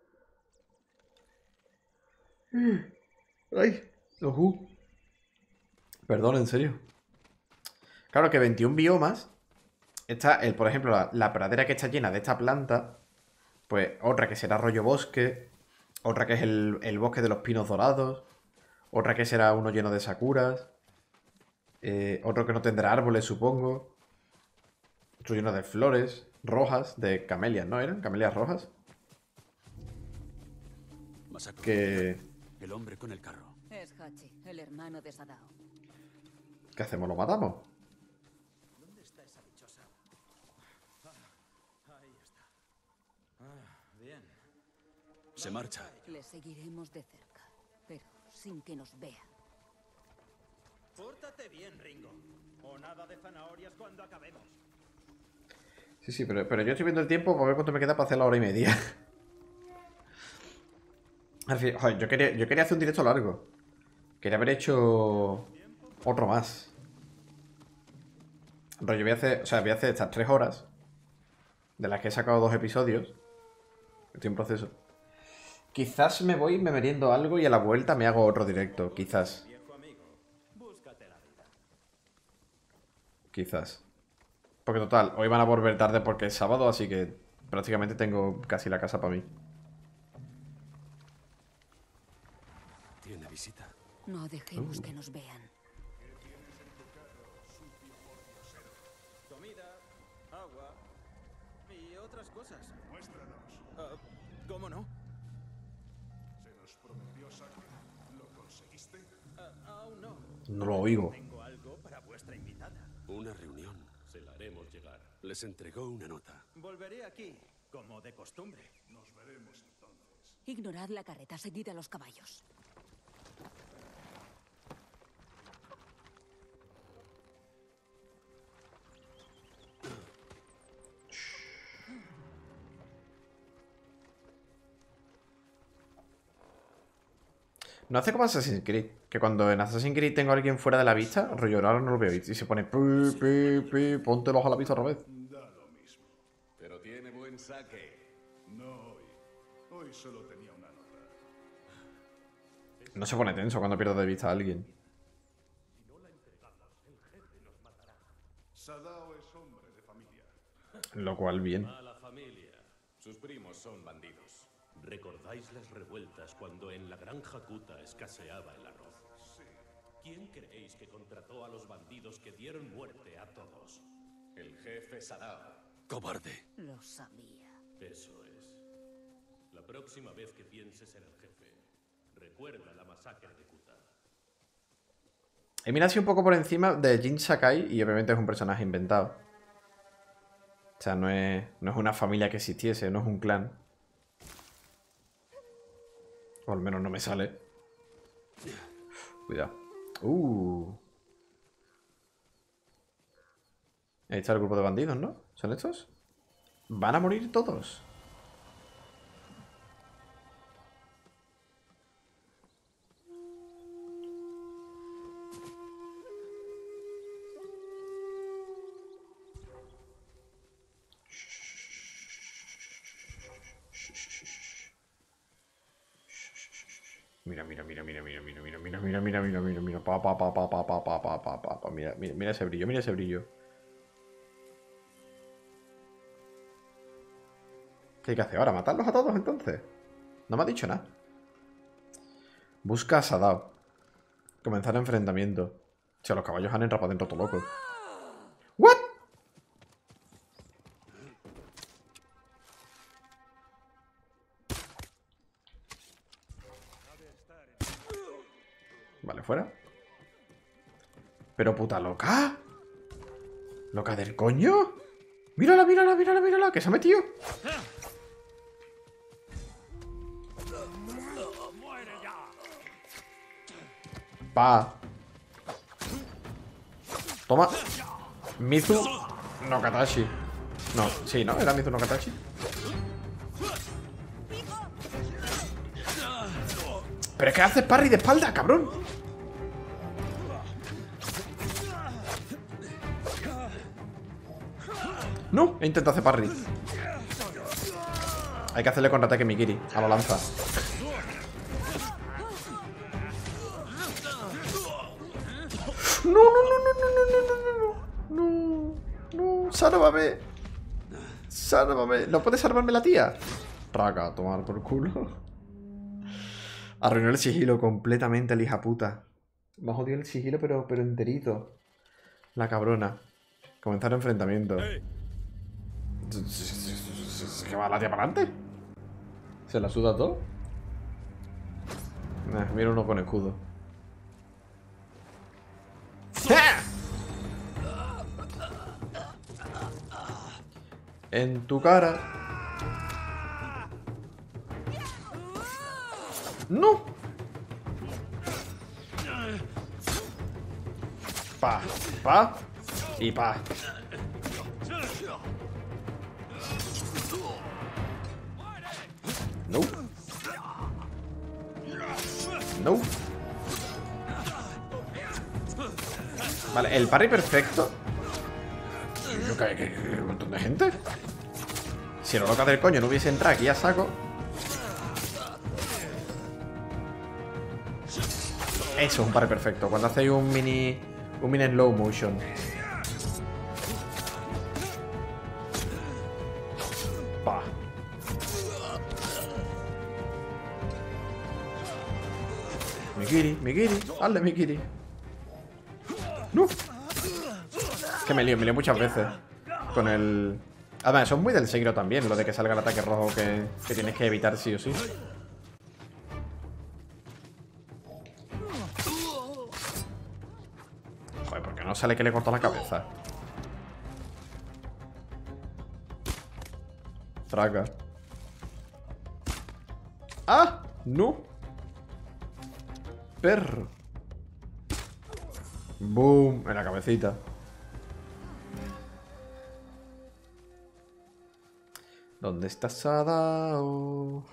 Ay, ojú. Perdón, en serio. Claro que veintiún biomas. Está, el, por ejemplo, la, la pradera que está llena de esta planta. Pues otra que será rollo bosque. Otra que es el, el bosque de los pinos dorados. Otra que será uno lleno de sakuras. Eh, otro que no tendrá árboles, supongo. Otro lleno de flores rojas, de camelias, ¿no eran? Camelias rojas. Masako, Que... el hombre con el carro. Es Hachi, el hermano de Sadao. ¿Qué hacemos? ¿Lo matamos? ¿Dónde está esa dichosa? Ah, ahí está. Ah, bien. Se marcha. Le seguiremos de cerca, pero sin que nos vea. Pórtate bien, Ringo. O nada de zanahorias cuando acabemos. Sí, sí, pero, pero yo estoy viendo el tiempo para ver cuánto me queda para hacer la hora y media. Al fin, joder, yo quería, yo quería hacer un directo largo. Quería haber hecho otro más. Rollo, voy a hacer, o sea, voy a hacer estas tres horas, de las que he sacado dos episodios. Estoy en proceso. Quizás me voy, me meriendo algo y a la vuelta me hago otro directo. Quizás. Quizás. Porque total, hoy van a volver tarde porque es sábado, así que prácticamente tengo casi la casa para mí. ¿Tiene visita? No dejemos Uh. que nos vean. Comida, agua y otras cosas. Muéstranos. Ah, ¿Cómo no? Se nos prometió sangre. ¿Lo conseguiste? Ah, aún no. No lo oigo. Tengo algo para vuestra invitada. Una reunión. Se la haremos llegar. Les entregó una nota. Volveré aquí, como de costumbre. Nos veremos entonces. Ignorad la carreta, seguid a los caballos. No hace como Assassin's Creed, que cuando en Assassin's Creed tengo a alguien fuera de la vista, rollo, ahora no lo veo y se pone pi, pi, pi, póntelos a la vista otra vez. Da lo mismo. Pero tiene buen saque. No hoy. Hoy solo tenía una nota. No se pone tenso cuando pierdo de vista a alguien. Sadao es hombre de familia. Lo cual, bien. Mala familia. Sus primos son bandidos. ¿Recordáis las revueltas cuando en la granja Kuta escaseaba el arroz? Sí. ¿Quién creéis que contrató a los bandidos que dieron muerte a todos? El jefe Sadao. ¡Cobarde! Lo sabía. Eso es. La próxima vez que pienses en el jefe, recuerda la masacre de Kuta. He mirado así un poco por encima de Jin Sakai y obviamente es un personaje inventado. O sea, no es, no es una familia que existiese, no es un clan. O al menos no me sale. Cuidado. Uh. Ahí está el grupo de bandidos, ¿no? ¿Son estos? Van a morir todos. Mira, mira, mira, mira, mira, mira, mira, mira, mira, mira, mira, mira, mira, pa, pa, pa, pa, pa, pa, pa, pa, pa, pa, pa, mira, mira, mira ese brillo, mira ese brillo. ¿Qué hay que hacer ahora? ¿Matarlos a todos entonces? No me ha dicho nada. Busca a Sadao. Comenzar enfrentamiento. O sea, los caballos han entrado para dentro todo locos. ¿What? Vale, fuera. Pero puta loca. ¿Loca del coño? Mírala, mírala, mírala, mírala. Que se ha metido. Pa. Toma. Mizu no Katashi. No, sí, ¿no? Era Mizu no Katashi. Pero es que haces parry de espalda, cabrón. No, he intentado hacer parry. Hay que hacerle contraataque Mikiri. A lo lanza. No, no, no, no, no, no, no, no, no, no, no, sálvame. Sálvame. ¿No puede salvarme la tía? Raca, a tomar por culo. Arruinó el sigilo completamente, el hija puta. Me ha jodido el sigilo, pero, pero enterito. La cabrona. Comenzar enfrentamiento. ¿Qué va la tía para adelante? ¿Se la suda todo? Eh, mira uno con escudo. En tu cara. No. Pa, pa y pa. No. No. Vale, el parry perfecto. Yo que hay un montón de gente. Si el loca del coño no hubiese entrado aquí a saco. Eso es un parry perfecto. Cuando hacéis un mini. Un mini slow motion. Pa. Mikiri, Mikiri, hazle Mikiri. No. Que me lío, me lío muchas veces. Con el... Además, son muy del Sekiro también. Lo de que salga el ataque rojo que, que tienes que evitar sí o sí. Joder, ¿por qué no sale que le cortó la cabeza? Traga. ¡Ah! ¡No! Perro. Boom. En la cabecita. ¿Dónde está Sadao?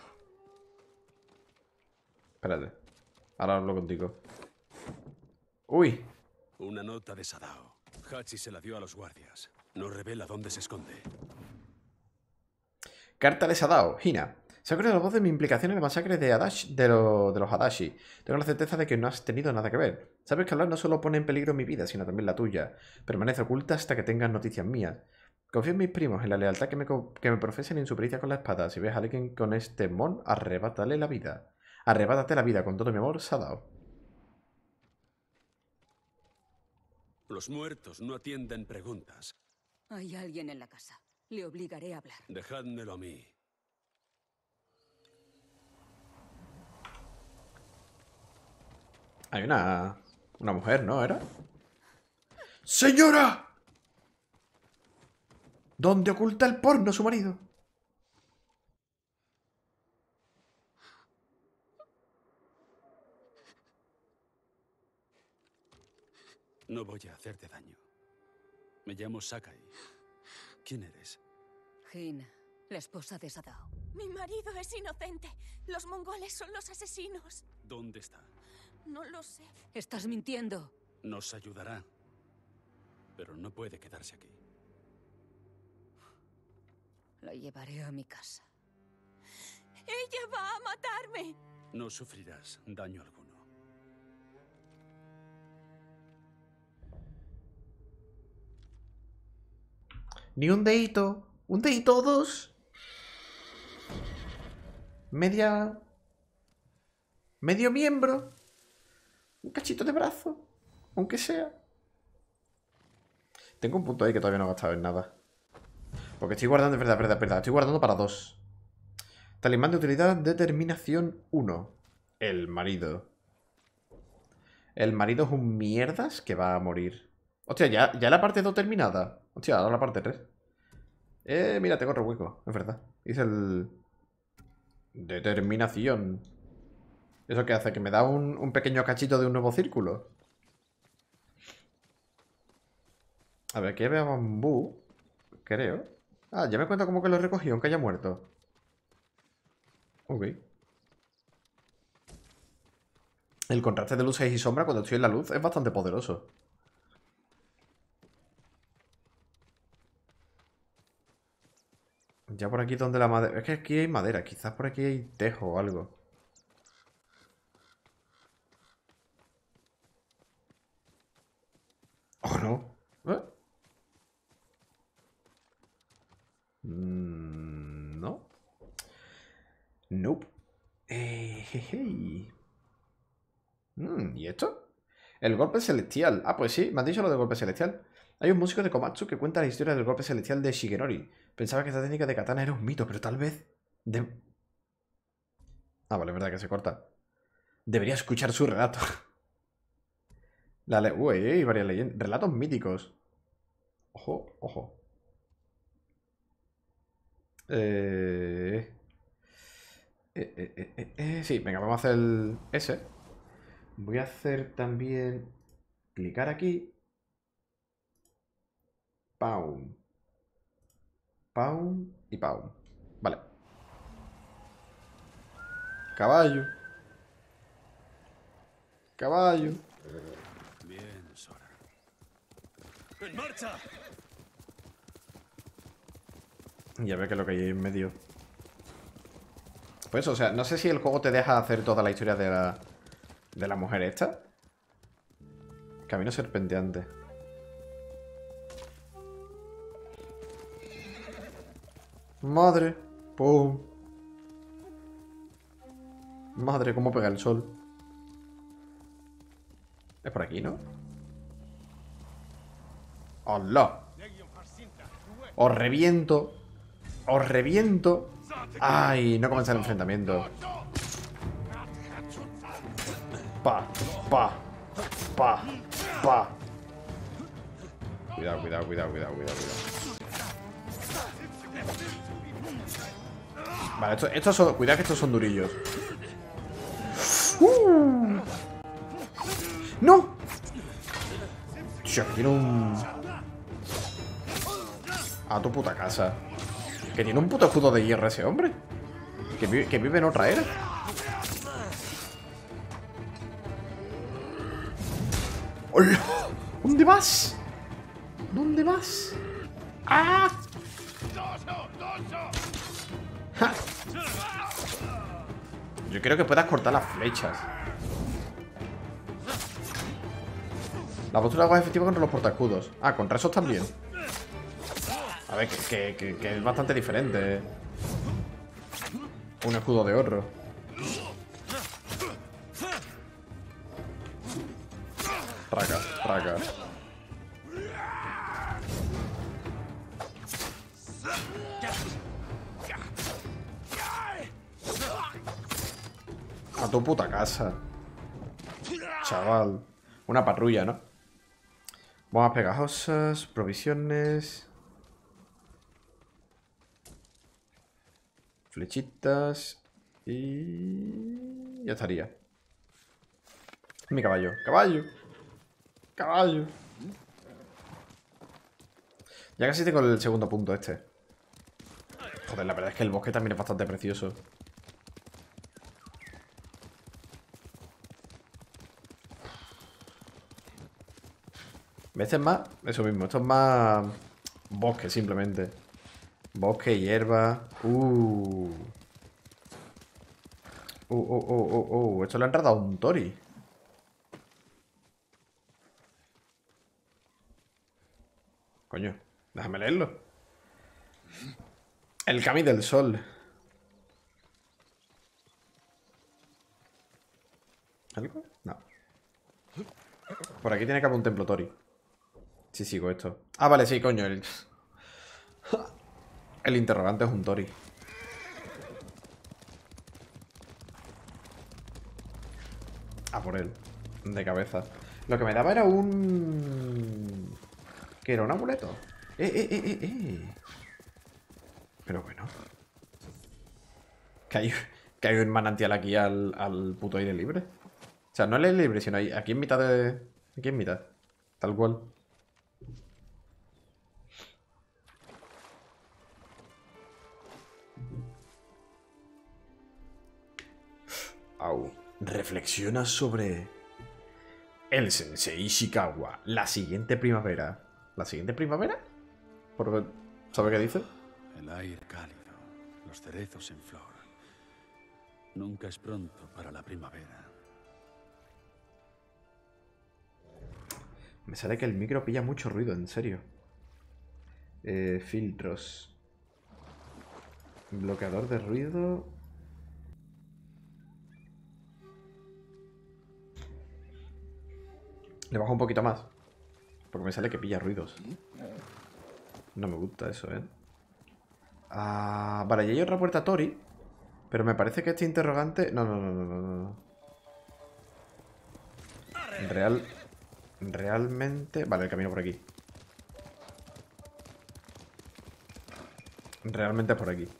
Espérate. Ahora hablo contigo. ¡Uy! Una nota de Sadao. Hachi se la dio a los guardias. No revela dónde se esconde. Carta de Sadao. Hina. Se ha corrido la voz de mi implicación en la masacre de, Adachi, de, lo, de los Adachi. Tengo la certeza de que no has tenido nada que ver. Sabes que hablar no solo pone en peligro mi vida, sino también la tuya. Permanece oculta hasta que tengas noticias mías. Confío en mis primos, en la lealtad que me, que me profesen en su pericia con la espada. Si ves a alguien con este mon, arrebátale la vida. Arrebátate la vida con todo mi amor, Sadao. Los muertos no atienden preguntas. Hay alguien en la casa. Le obligaré a hablar. Dejádmelo a mí. Hay una... una mujer, ¿no? ¿Era? ¡Señora! ¿Dónde oculta el porno su marido? No voy a hacerte daño. Me llamo Sakai. ¿Quién eres? Hina, la esposa de Sadao. Mi marido es inocente. Los mongoles son los asesinos. ¿Dónde está? No lo sé. Estás mintiendo. Nos ayudará. Pero no puede quedarse aquí. La llevaré a mi casa. ¡Ella va a matarme! No sufrirás daño alguno. Ni un dedito. Un dedito o dos. Media... Medio miembro. Un cachito de brazo. Aunque sea. Tengo un punto ahí que todavía no he gastado en nada. Porque estoy guardando, es verdad, es verdad, es verdad. Estoy guardando para dos. Talismán de utilidad, determinación uno. El marido. El marido es un mierdas que va a morir. Hostia, ya, ya la parte dos terminada. Hostia, ahora la parte tres. Eh, mira, tengo otro hueco, es verdad. Hice el... Determinación. ¿Eso qué hace? Que me da un, un pequeño cachito de un nuevo círculo. A ver, aquí había bambú. Creo. Ah, ya me cuenta como que lo recogí, aunque haya muerto. Ok. El contraste de luces y sombra cuando estoy en la luz es bastante poderoso. Ya por aquí donde la madera... Es que aquí hay madera. Quizás por aquí hay tejo o algo. Oh, no. ¿Eh? Mm, no. Nope. Eh, jeje. Mm, ¿y esto? El golpe celestial. Ah, pues sí, me han dicho lo del golpe celestial. Hay un músico de Komatsu que cuenta la historia del golpe celestial de Shigenori. Pensaba que esta técnica de katana era un mito, pero tal vez... De... Ah, vale, es verdad que se corta. Debería escuchar su relato. La le... Uy, hay varias leyendas. Relatos míticos. Ojo, ojo. Eh... Eh, eh, eh, eh, eh. Sí, venga, vamos a hacer el... ese. Voy a hacer también... Clicar aquí. Pound. Pound y pound. Vale. Caballo. Caballo. Bien, Sora. ¡En marcha! Ya ve que lo que hay en medio. Pues, o sea, no sé si el juego te deja hacer toda la historia de la... De la mujer esta. Camino serpenteante. Madre. Pum. Madre, cómo pega el sol. Es por aquí, ¿no? ¡Hola! Os reviento. Os reviento. Ay, no comienza el enfrentamiento. Pa, pa, pa, pa. Cuidado, cuidado, cuidado, cuidado, cuidado, cuidado. Vale, estos, estos son... Cuidado que estos son durillos. ¡Uh! ¡No! Tío, que tiene un... A tu puta casa. Que tiene un puto escudo de hierro ese hombre. Que vive, que vive en otra era. ¡Hola! ¿Dónde vas? ¿Dónde vas? ¡Ah! ¡Ja! Yo quiero que puedas cortar las flechas. La postura de agua es efectiva contra los portaescudos. Ah, contra esos también. A ver, que, que, que, que es bastante diferente. Un escudo de oro. Traca, traca. A tu puta casa. Chaval. Una patrulla, ¿no? Bombas pegajosas, provisiones. Flechitas. Y... ya estaría. Mi caballo. ¡Caballo! ¡Caballo! Ya casi tengo el segundo punto este. Joder, la verdad es que el bosque también es bastante precioso. Este es más, eso mismo, esto es más bosque simplemente. Bosque, hierba. Uh. Uh, uh, uh, uh, uh. Esto le han enredado un tori. Coño, déjame leerlo. El Kami del Sol. ¿Algo? No. Por aquí tiene que haber un templo tori. Si sigo esto. Ah, vale, sí, coño. El, el interrogante es un tori. A por él. De cabeza. Lo que me daba era un... ¿qué era? ¿Un amuleto? Eh, eh, eh, eh, eh. Pero bueno. Que hay, que hay un manantial aquí al, al puto aire libre. O sea, no al aire libre, sino ahí, aquí en mitad de... aquí en mitad. Tal cual. Au. Reflexiona sobre el Sensei Ishikawa. La siguiente primavera. ¿La siguiente primavera? Por... ¿sabe qué dice? El aire cálido, los cerezos en flor. Nunca es pronto para la primavera. Me sale que el micro pilla mucho ruido, en serio. Eh, filtros. Bloqueador de ruido. Le bajo un poquito más. Porque me sale que pilla ruidos. No me gusta eso, ¿eh? Ah, vale, y hay otra puerta tori. Pero me parece que este interrogante... No, no, no, no, no, no. Real... Realmente... Vale, el camino por aquí. Realmente es por aquí.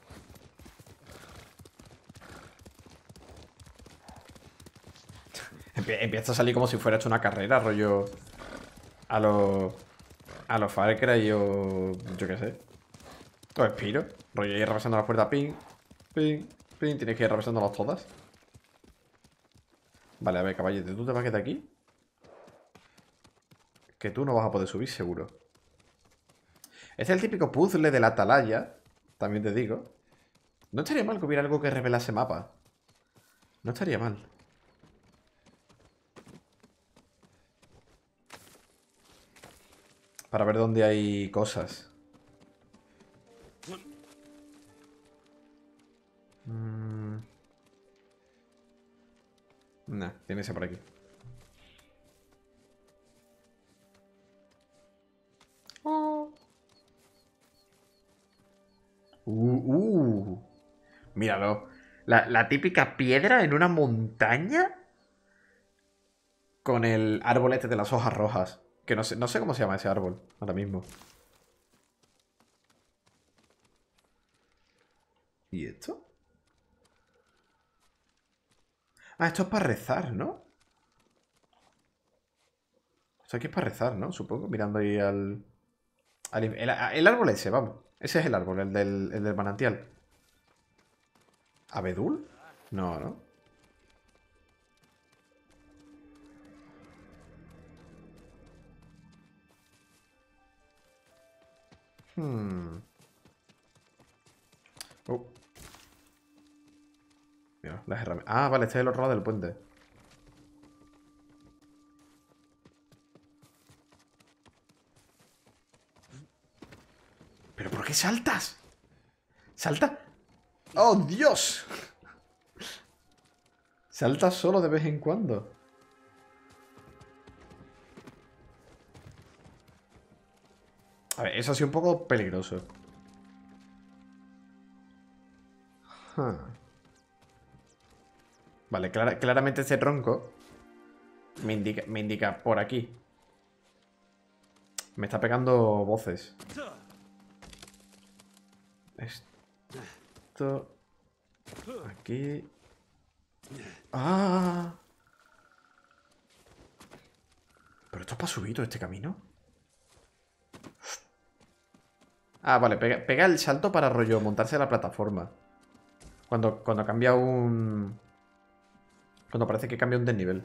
Empieza a salir como si fuera hecho una carrera, rollo... A los... A los Far Cry o... yo qué sé. O Spiro. Rollo ir repasando las puertas. Ping, ping, ping. Tienes que ir repasándolas todas. Vale, a ver, caballete. ¿Tú te vas a quedar aquí? Que tú no vas a poder subir, seguro. Este es el típico puzzle de la atalaya. También te digo. No estaría mal que hubiera algo que revelase mapa. No estaría mal. Para ver dónde hay cosas. Mm. Nah, tiene ese por aquí. Oh. Uh, uh. Míralo. La, la típica piedra en una montaña. Con el árbol este de las hojas rojas. Que no sé, no sé cómo se llama ese árbol ahora mismo. ¿Y esto? Ah, esto es para rezar, ¿no? Esto aquí es para rezar, ¿no? Supongo, mirando ahí al... al el, el árbol ese, vamos. Ese es el árbol, el del, el del manantial. ¿Abedul? No, ¿no? Hmm. Oh. Mira, Las herramientas. Ah, vale, este es el otro lado del puente. ¿Pero por qué saltas? ¿Salta? ¡Oh, Dios! Salta solo de vez en cuando. A ver, eso ha sido un poco peligroso. Huh. Vale, clara, claramente este tronco me indica, me indica por aquí. Me está pegando voces. Esto... Aquí... ¡Ah! ¿Pero esto es para subir todo este camino? Ah, vale, pega, pega el salto para rollo montarse a la plataforma. Cuando, cuando cambia un... Cuando parece que cambia un desnivel.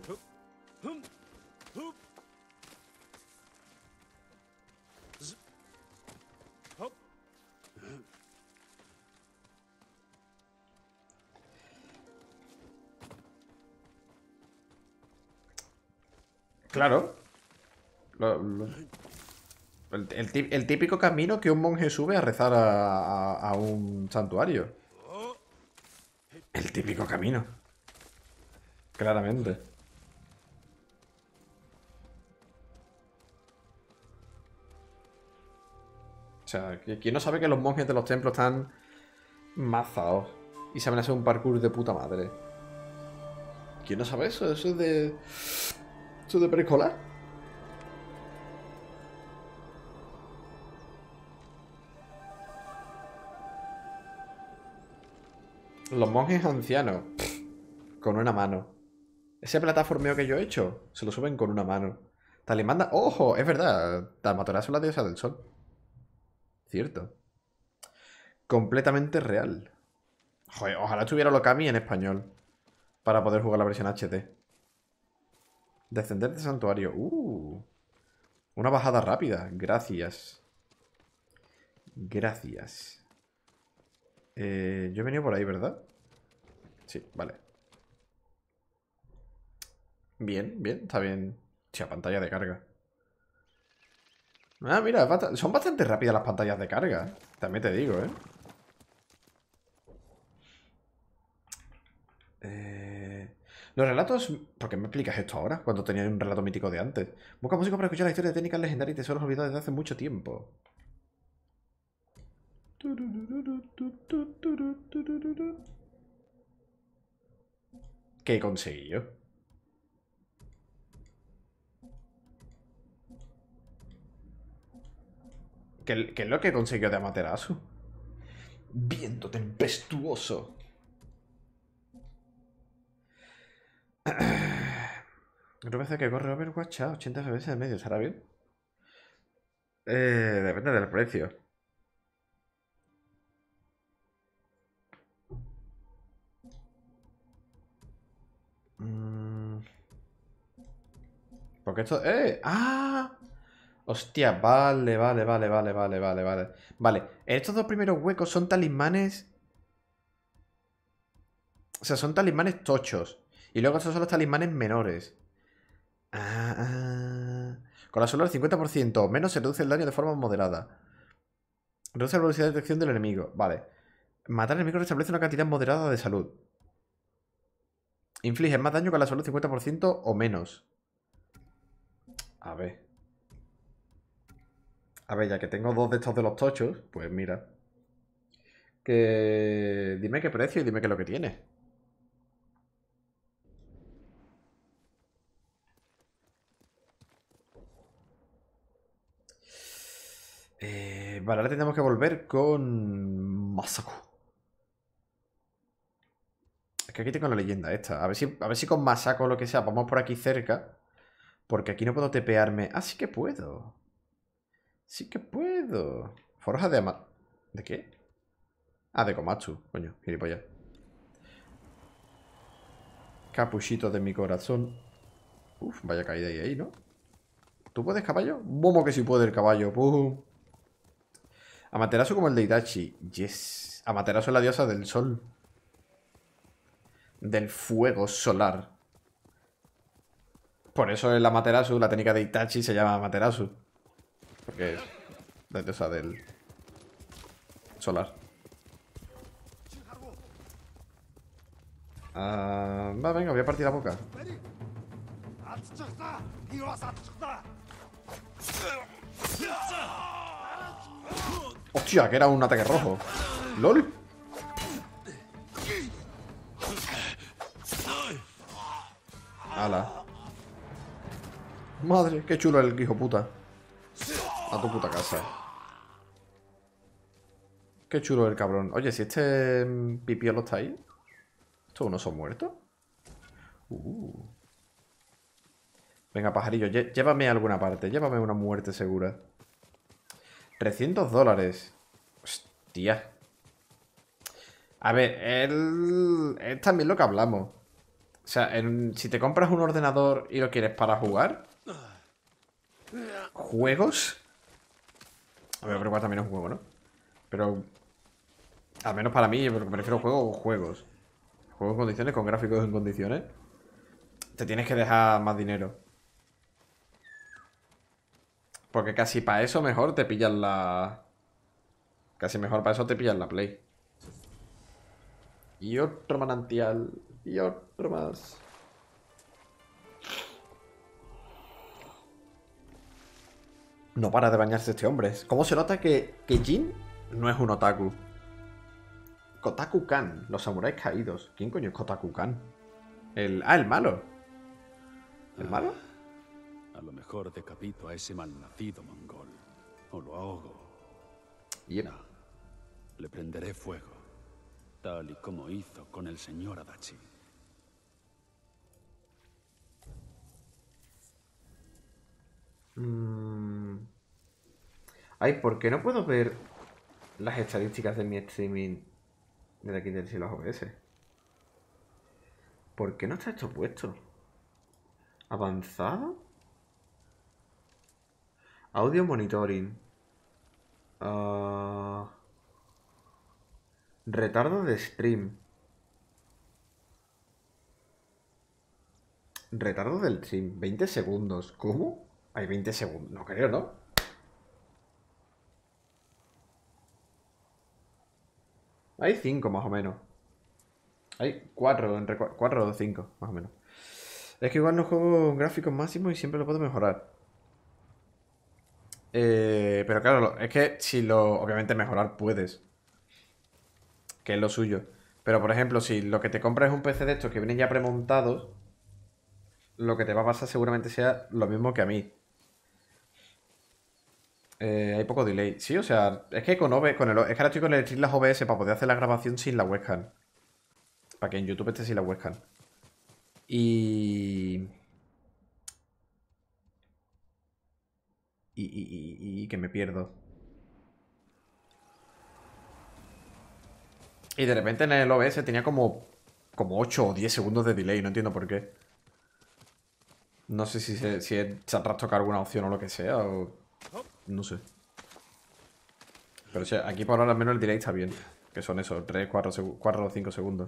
Claro. Lo, lo, el, el, el típico camino que un monje sube a rezar a, a, a un santuario. El típico camino. Claramente. O sea, ¿quién no sabe que los monjes de los templos están mazados y saben hacer un parkour de puta madre? ¿Quién no sabe eso? Eso es de... Eso es de preescolar. Los monjes ancianos. Pff, con una mano. Ese plataformeo que yo he hecho, se lo suben con una mano. Talimanda. ¡Ojo! Es verdad. Amaterasu es la diosa del sol. Cierto. Completamente real. Joder, ojalá estuviera Lokami en español. Para poder jugar la versión H D. Descender de santuario. Uh. Una bajada rápida. Gracias. Gracias. Eh, yo he venido por ahí, ¿verdad? Sí, vale. Bien, bien, está bien. Tía, pantalla de carga. Ah, mira, son bastante rápidas las pantallas de carga. También te digo, ¿eh? Eh... Los relatos... ¿Por qué me explicas esto ahora? Cuando tenía un relato mítico de antes. Busca música para escuchar la historia de técnicas legendarias y tesoros olvidados desde hace mucho tiempo. ¿Qué he conseguido? ¿Qué, ¿Qué es lo que he conseguido de Amaterasu? Viento tempestuoso. Una vez que corre Overwatch a ochenta F P S de medio, ¿estará bien? Eh, depende del precio. Mm. Porque esto... ¡Eh! ¡Ah! Hostia, vale, vale, vale, vale, vale, vale, vale. Vale, estos dos primeros huecos son talismanes... O sea, son talismanes tochos. Y luego estos son los talismanes menores. Ah, ah. Con la solar cincuenta por ciento o menos se reduce el daño de forma moderada. Reduce la velocidad de detección del enemigo. Vale. Matar al enemigo restablece una cantidad moderada de salud. Inflige más daño con la salud cincuenta por ciento o menos. A ver. A ver, ya que tengo dos de estos de los tochos, pues mira. Que... Dime qué precio y dime qué es lo que tiene. Eh, vale, ahora tenemos que volver con Masako. Es que aquí tengo la leyenda esta. A ver si, a ver si con Masako o lo que sea vamos por aquí cerca. Porque aquí no puedo tepearme. Ah, sí que puedo. Sí que puedo. Forja de ama... ¿De qué? Ah, de Komatsu. Coño, gilipollas. Capuchito de mi corazón. Uf, vaya caída ahí, ahí, ¿no? ¿Tú puedes, caballo? Momo que sí puede el caballo. ¡Pum! Amaterasu como el de Itachi. Yes. Amaterasu es la diosa del sol. del fuego solar. Por eso en la Amaterasu, la técnica de Itachi se llama Amaterasu. Porque es la diosa del solar. Ah, va, venga, voy a partir la boca. Hostia, que era un ataque rojo. ¿Lol? Ala. Madre, qué chulo el hijo puta. A tu puta casa. Qué chulo el cabrón. Oye, si este pipiolo está ahí. ¿Estos unos son muertos? Uh. Venga, pajarillo, lle llévame a alguna parte. Llévame a una muerte segura. trescientos dólares. Hostia. A ver, él... es también lo que hablamos. O sea, en... si te compras un ordenador y lo quieres para jugar... ¿Juegos? A ver, pero igual también es un juego, ¿no? Pero... al menos para mí, porque me refiero a juegos, juegos. Juegos en condiciones, con gráficos en condiciones. Te tienes que dejar más dinero. Porque casi para eso mejor te pillan la... Casi mejor para eso te pillan la Play. Y otro manantial. Y otro más. No para de bañarse este hombre. ¿Cómo se nota que, que Jin no es un otaku? Kotaku-kan, los samuráis caídos. ¿Quién coño es Kotaku-kan? El... Ah, el malo. ¿El malo? A lo mejor decapito a ese malnacido mongol. O lo ahogo. Yep. No. Le prenderé fuego. Tal y como hizo con el señor Adachi. Mm. Ay, ¿por qué no puedo ver las estadísticas de mi streaming desde aquí del Silos O B S? ¿Por qué no está esto puesto? ¿Avanzado? Audio monitoring. Uh... Retardo de stream. Retardo del stream. veinte segundos. ¿Cómo? Hay veinte segundos. No creo, ¿no? Hay cinco más o menos. Hay cuatro, entre cuatro o cinco, más o menos. Es que igual no juego en gráficos máximos y siempre lo puedo mejorar. Eh, pero claro, es que si lo... Obviamente mejorar puedes. Que es lo suyo. Pero por ejemplo, si lo que te compras es un P C de estos que vienen ya premontados, lo que te va a pasar seguramente sea lo mismo que a mí. Eh, hay poco delay. Sí, o sea, es que con O B S, con el, es que ahora estoy con el Streamlabs O B S para poder hacer la grabación sin la webcam. Para que en YouTube esté sin la webcam. Y... Y, y, y, y que me pierdo. Y de repente en el O B S tenía como Como ocho o diez segundos de delay. No entiendo por qué. No sé si se, si se ha trastocado alguna opción o lo que sea, o... No sé. Pero o sea, aquí por ahora al menos el delay está bien. Que son esos, tres, cuatro o cinco segundos.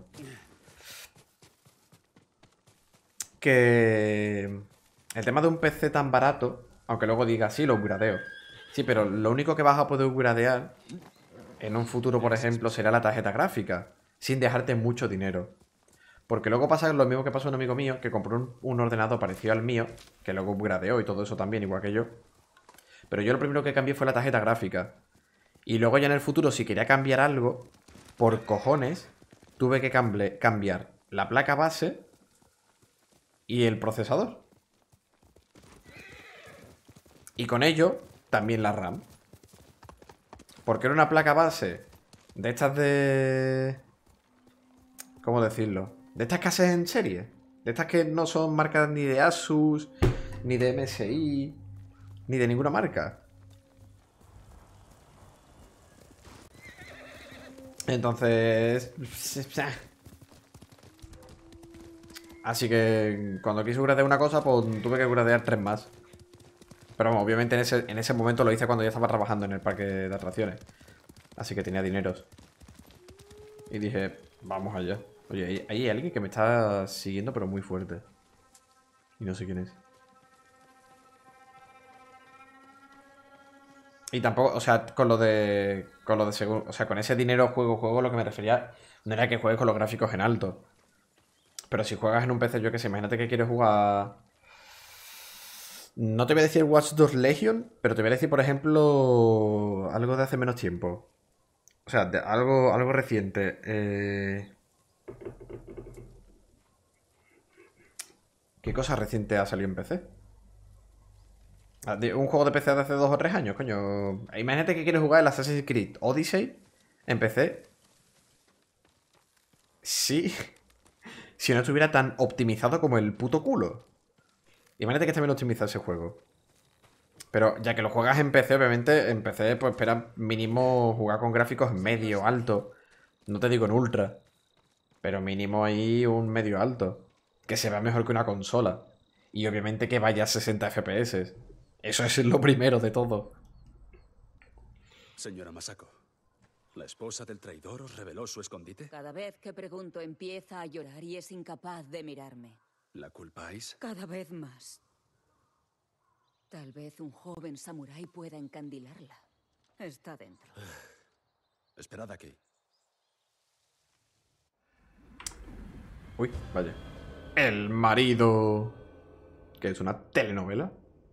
Que... El tema de un P C tan barato, aunque luego diga, sí, lo upgradeo. Sí, pero lo único que vas a poder upgradear en un futuro, por ejemplo, será la tarjeta gráfica, sin dejarte mucho dinero. Porque luego pasa lo mismo que pasó a un amigo mío, que compró un, un ordenador parecido al mío, que luego upgradeó y todo eso también, igual que yo. Pero yo lo primero que cambié fue la tarjeta gráfica. Y luego ya en el futuro, si quería cambiar algo, por cojones, tuve que cambiar, cambiar la placa base y el procesador. Y con ello, también la RAM. Porque era una placa base de estas de... ¿Cómo decirlo? De estas que haces en serie. De estas que no son marcas ni de Asus, ni de M S I, ni de ninguna marca. Entonces... Así que cuando quise gradear una cosa, pues tuve que gradear tres más. Pero vamos, obviamente en ese, en ese momento lo hice cuando ya estaba trabajando en el parque de atracciones. Así que tenía dineros. Y dije, vamos allá. Oye, hay, hay alguien que me está siguiendo, pero muy fuerte. Y no sé quién es. Y tampoco, o sea, con lo de. Con lo de seguro. O sea, con ese dinero juego, juego, lo que me refería. No era que juegues con los gráficos en alto. Pero si juegas en un P C, yo que sé, imagínate que quieres jugar. No te voy a decir Watch Dogs Legion, pero te voy a decir, por ejemplo, algo de hace menos tiempo. O sea, de algo, algo reciente. Eh... ¿Qué cosa reciente ha salido en P C? Ah, de- Un juego de P C de hace dos o tres años, coño. Imagínate que quieres jugar el Assassin's Creed Odyssey en P C. Sí. Si no estuviera tan optimizado como el puto culo. Imagínate que está bien optimizado ese juego. Pero ya que lo juegas en P C, obviamente, en P C, pues espera mínimo jugar con gráficos medio alto. No te digo en ultra. Pero mínimo ahí un medio alto. Que se vea mejor que una consola. Y obviamente que vaya a sesenta F P S. Eso es lo primero de todo. Señora Masako, ¿la esposa del traidor os reveló su escondite? Cada vez que pregunto empieza a llorar y es incapaz de mirarme. ¿La culpáis? Cada vez más. Tal vez un joven samurái pueda encandilarla. Está dentro. Esperad aquí. Uy, vaya. El marido. ¿Qué es una telenovela?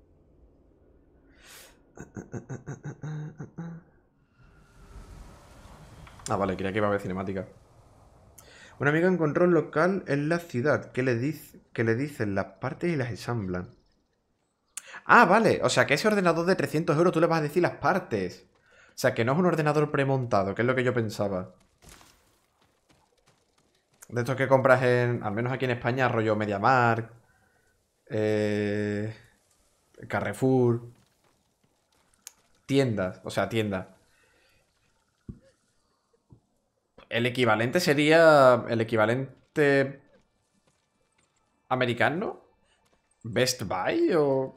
Ah, vale, creía que iba a haber cinemática. Un amigo encontró un local en la ciudad que le, dice, que le dicen las partes y las ensamblan. Ah, vale. O sea, que ese ordenador de trescientos euros tú le vas a decir las partes. O sea, que no es un ordenador premontado, que es lo que yo pensaba. De estos que compras en... Al menos aquí en España, rollo MediaMarkt. Eh, Carrefour. Tiendas. O sea, tiendas. El equivalente sería... El equivalente... ¿Americano? ¿Best Buy o...?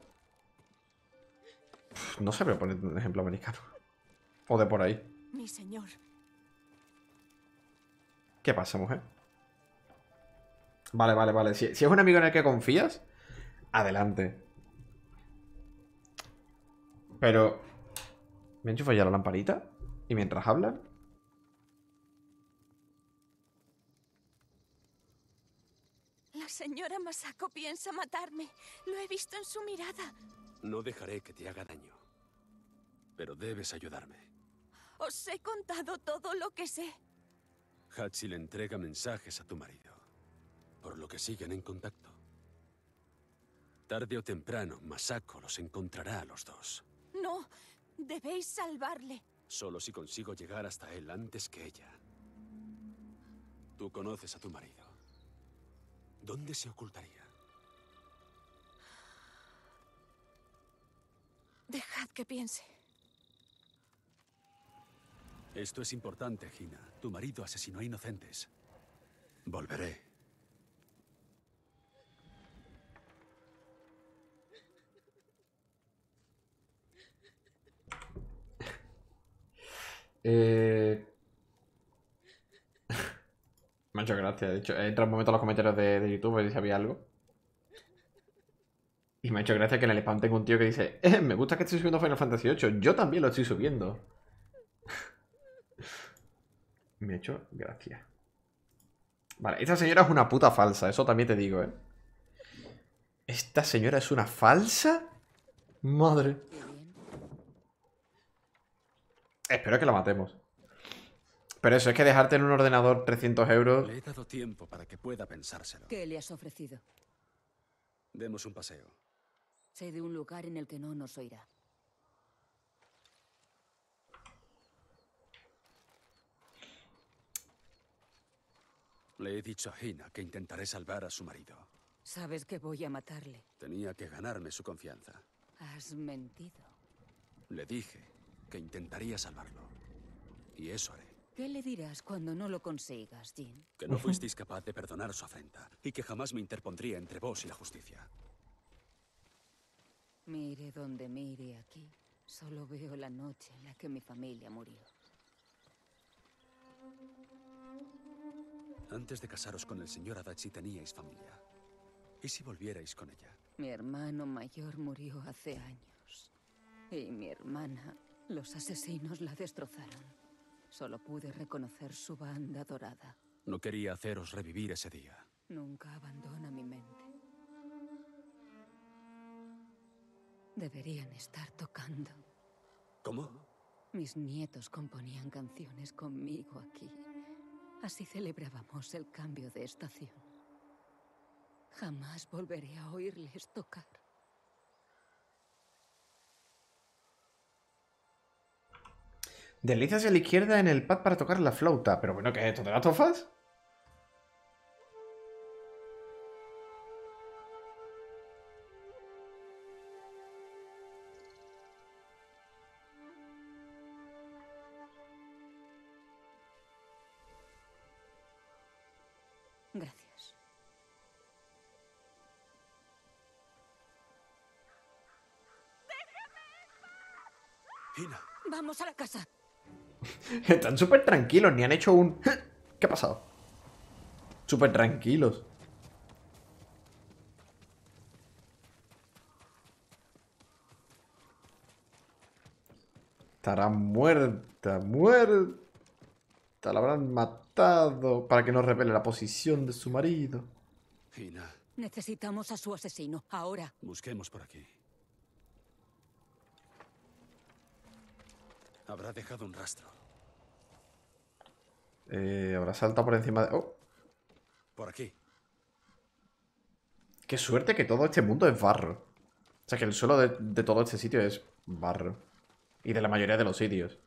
No sé, pero poner un ejemplo americano. O de por ahí. Mi señor. ¿Qué pasa, mujer? Vale, vale, vale. Si, si es un amigo en el que confías, adelante. Pero... ¿me enchufo ya la lamparita? Y mientras hablan... La señora Masako piensa matarme. Lo he visto en su mirada. No dejaré que te haga daño. Pero debes ayudarme. Os he contado todo lo que sé. Hachi le entrega mensajes a tu marido, por lo que siguen en contacto. Tarde o temprano, Masako los encontrará a los dos. No, debéis salvarle. Solo si consigo llegar hasta él antes que ella. Tú conoces a tu marido. ¿Dónde se ocultaría? Dejad que piense. Esto es importante, Hina. Tu marido asesinó a inocentes. Volveré. Eh... Me ha hecho gracia, de hecho. He entrado un momento a los comentarios de, de YouTube y dice si había algo. Y me ha hecho gracia que en el spam tengo un tío que dice: eh, me gusta que estés subiendo Final Fantasy ocho. Yo también lo estoy subiendo. Me ha hecho gracia. Vale, esta señora es una puta falsa. Eso también te digo, ¿eh? ¿Esta señora es una falsa? Madre. Espero que la matemos. Pero eso, es que dejarte en un ordenador trescientos euros... Le he dado tiempo para que pueda pensárselo. ¿Qué le has ofrecido? Demos un paseo. Sé de un lugar en el que no nos oirá. Le he dicho a Hina que intentaré salvar a su marido. Sabes que voy a matarle. Tenía que ganarme su confianza. Has mentido. Le dije que intentaría salvarlo. Y eso haré. ¿Qué le dirás cuando no lo consigas, Jin? Que no fuisteis capaz de perdonar su afrenta y que jamás me interpondría entre vos y la justicia. Mire donde mire aquí, solo veo la noche en la que mi familia murió. Antes de casaros con el señor Adachi teníais familia. ¿Y si volvierais con ella? Mi hermano mayor murió hace años. Y mi hermana, los asesinos la destrozaron. Solo pude reconocer su banda dorada. No quería haceros revivir ese día. Nunca abandona mi mente. Deberían estar tocando. ¿Cómo? Mis nietos componían canciones conmigo aquí. Así celebrábamos el cambio de estación. Jamás volveré a oírles tocar. Desliza hacia la izquierda en el pad para tocar la flauta. Pero bueno, ¿qué es esto? ¿De Last of Us? Gracias. Hina. Vamos a la casa. Están súper tranquilos, ni han hecho un... ¿Qué ha pasado? Súper tranquilos. Estará muerta, muerta. La habrán matado para que no revele la posición de su marido. Hina. Necesitamos a su asesino, ahora. Busquemos por aquí. Habrá dejado un rastro. Eh, habrá saltado por encima de... Oh, Por aquí. qué suerte que todo este mundo es barro. O sea, que el suelo de, de todo este sitio es barro. Y de la mayoría de los sitios.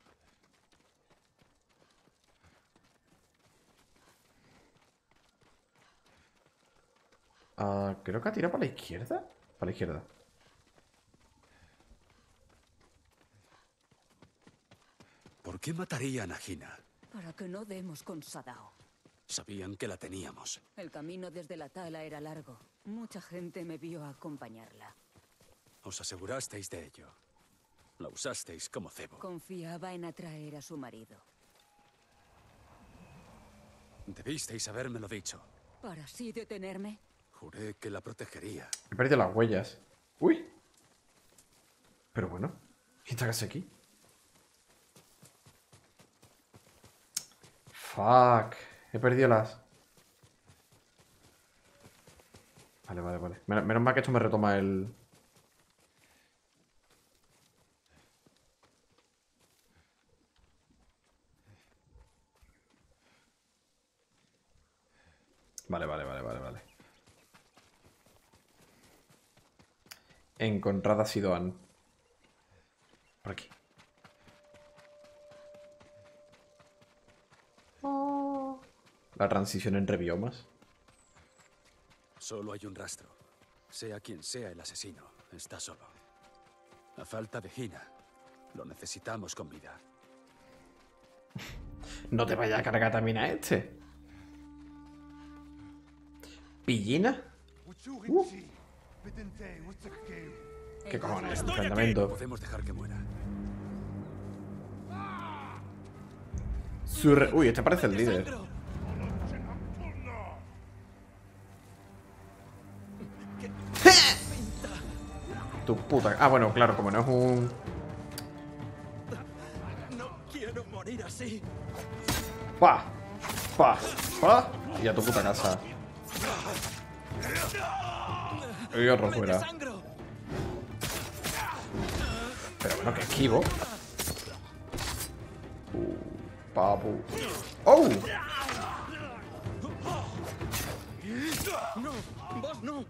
Ah, creo que ha tirado para la izquierda. Para la izquierda. ¿Por qué matarían a Hina? Para que no demos con Sadao. Sabían que la teníamos. El camino desde la tala era largo. Mucha gente me vio acompañarla. Os asegurasteis de ello. La usasteis como cebo. Confiaba en atraer a su marido. Debisteis habérmelo dicho. ¿Para así detenerme? Juré que la protegería. He perdido las huellas. Uy. Pero bueno. ¿Y esta casa aquí? Fuck. He perdido las... Vale, vale, vale. Men- Menos mal que esto me retoma el... Vale, vale, vale, vale, vale. Encontrada Sidoan. Por aquí. La transición entre biomas. Solo hay un rastro. Sea quien sea el asesino, está solo. A falta de Hina, lo necesitamos con vida. No te vayas a cargar también a este. ¿Pillina? Uh. ¿Qué cojones? Enfrentamiento. Podemos dejar que muera. Surre- Uy, este parece el líder. Tu puta... Ah, bueno, claro, como no es un... No quiero morir así. ¡Pa! ¡Pa! ¡Pa! Y a tu puta casa. Y otro fuera. Pero bueno, que esquivo. Uh, papu. ¡Oh! No, vos no.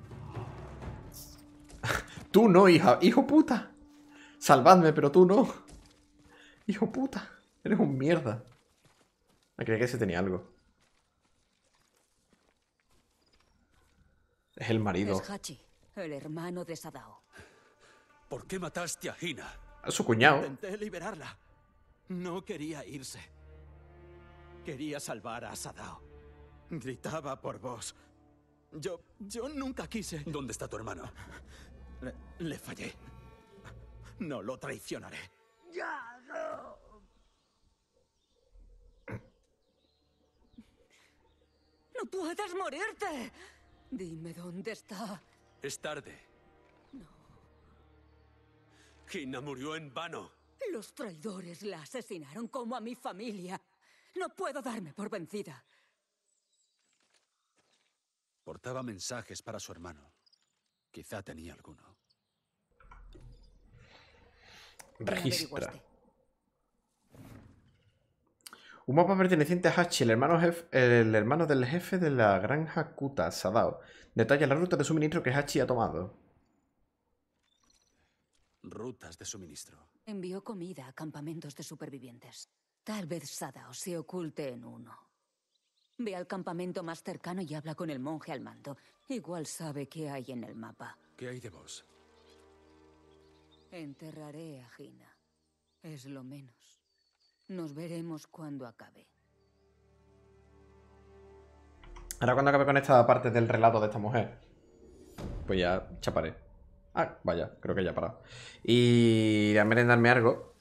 Tú no, hija. Hijo puta. Salvadme, pero tú no. Hijo puta. Eres un mierda. Me creía que ese tenía algo. Es el marido. Es Hachi, el hermano de Sadao. ¿Por qué mataste a Hina? Es su cuñado. Intenté liberarla. No quería irse. Quería salvar a Sadao. Gritaba por vos. Yo... yo nunca quise... ¿Dónde está tu hermano? Le, le fallé. No lo traicionaré. ¡Ya no! 。 ¡No puedes morirte! Dime dónde está. Es tarde. No. Hina murió en vano. Los traidores la asesinaron como a mi familia. No puedo darme por vencida. Portaba mensajes para su hermano. Quizá tenía alguno. Registra. Un mapa perteneciente a Hachi, el hermano, jefe, el hermano del jefe de la granja Kuta, Sadao. Detalla la ruta de suministro que Hachi ha tomado. Rutas de suministro. Envió comida a campamentos de supervivientes. Tal vez Sadao se oculte en uno. Ve al campamento más cercano y habla con el monje al mando. Igual sabe qué hay en el mapa. ¿Qué hay de vos? Enterraré a Hina. Es lo menos. Nos veremos cuando acabe. Ahora cuando acabe con esta parte del relato de esta mujer, pues ya chaparé. Ah, vaya, creo que ya he parado. Y a merendarme algo.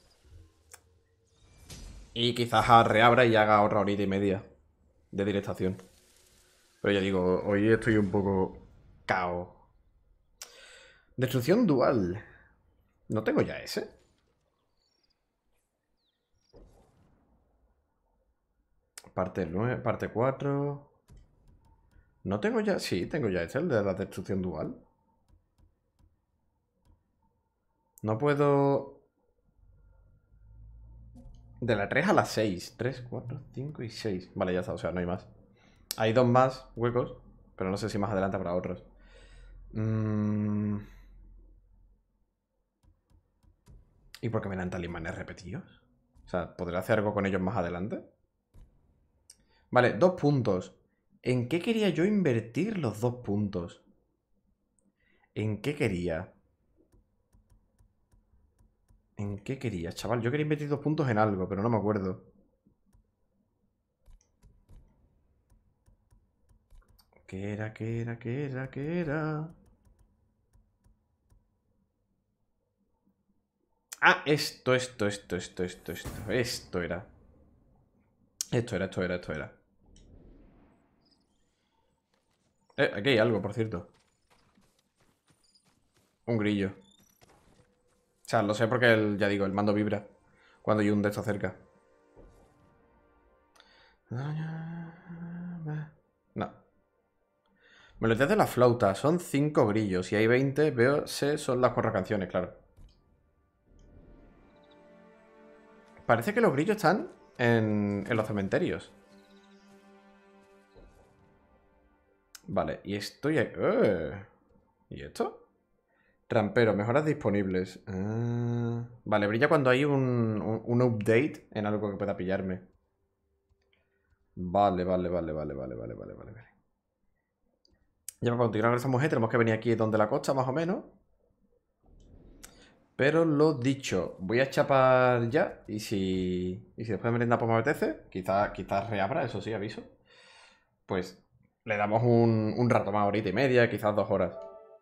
Y quizás reabra y haga otra horita y media de directación. Pero ya digo, hoy estoy un poco cao. Destrucción dual. ¿No tengo ya ese? Parte nueve, parte cuatro. ¿No tengo ya? Sí, tengo ya ese, el de la destrucción dual. No puedo... De la tres a la seis. tres, cuatro, cinco y seis. Vale, ya está, o sea, no hay más. Hay dos más huecos, pero no sé si más adelante habrá otros. Mm... ¿Y por qué me dan talismanes repetidos? O sea, ¿podré hacer algo con ellos más adelante? Vale, dos puntos. ¿En qué quería yo invertir los dos puntos? ¿En qué quería? ¿En qué quería, chaval? Yo quería invertir dos puntos en algo, pero no me acuerdo. ¿Qué era, qué era, qué era, qué era? Ah, esto, esto, esto, esto, esto, esto, esto era. Esto era, esto era, esto era. Eh, aquí hay algo, por cierto. Un grillo. O sea, lo sé porque, el, ya digo, el mando vibra cuando hay un de estos cerca. No. Melodías de la flauta. Son cinco grillos. Y hay veinte, veo, sé, son las cuatro canciones, claro. Parece que los grillos están en, en los cementerios. Vale, y estoy... ¡Eh! ¿Y esto? Trampero, mejoras disponibles. Ah, vale, brilla cuando hay un, un, un update en algo que pueda pillarme. Vale, vale, vale, vale, vale, vale, vale, vale. Ya para continuar con esta mujer tenemos que venir aquí donde la costa, más o menos. Pero lo dicho, voy a chapar ya. Y si, y si después de merendar pues me apetece, quizás quizás reabra, eso sí, aviso. Pues le damos un, un rato más, horita y media, quizás dos horas.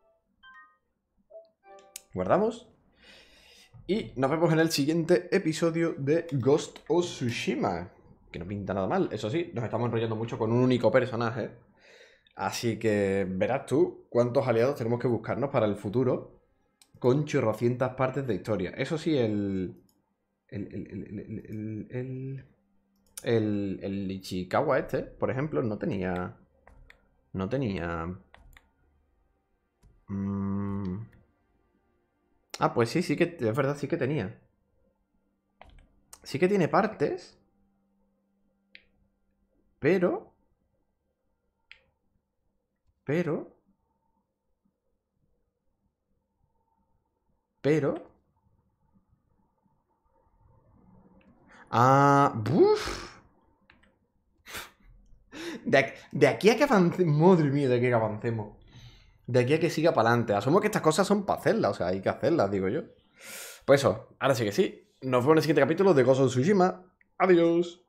Guardamos. Y nos vemos en el siguiente episodio de Ghost of Tsushima. Que no pinta nada mal. Eso sí, nos estamos enrollando mucho con un único personaje. Así que verás tú cuántos aliados tenemos que buscarnos para el futuro. Con chorrocientas partes de historia. Eso sí, el... El... El... El... El... El... El, el Ichikawa este, por ejemplo, no tenía... No tenía... Mmm... Ah, pues sí, sí que... Es verdad, sí que tenía. Sí que tiene partes. Pero... Pero... Pero... Ah... ¡Buf! De, de aquí a que avancemos... Madre mía, de aquí a que avancemos. De aquí a que siga para adelante. Asumo que estas cosas son para hacerlas. O sea, hay que hacerlas, digo yo. Pues eso, ahora sí que sí. Nos vemos en el siguiente capítulo de Ghost of Tsushima. Adiós.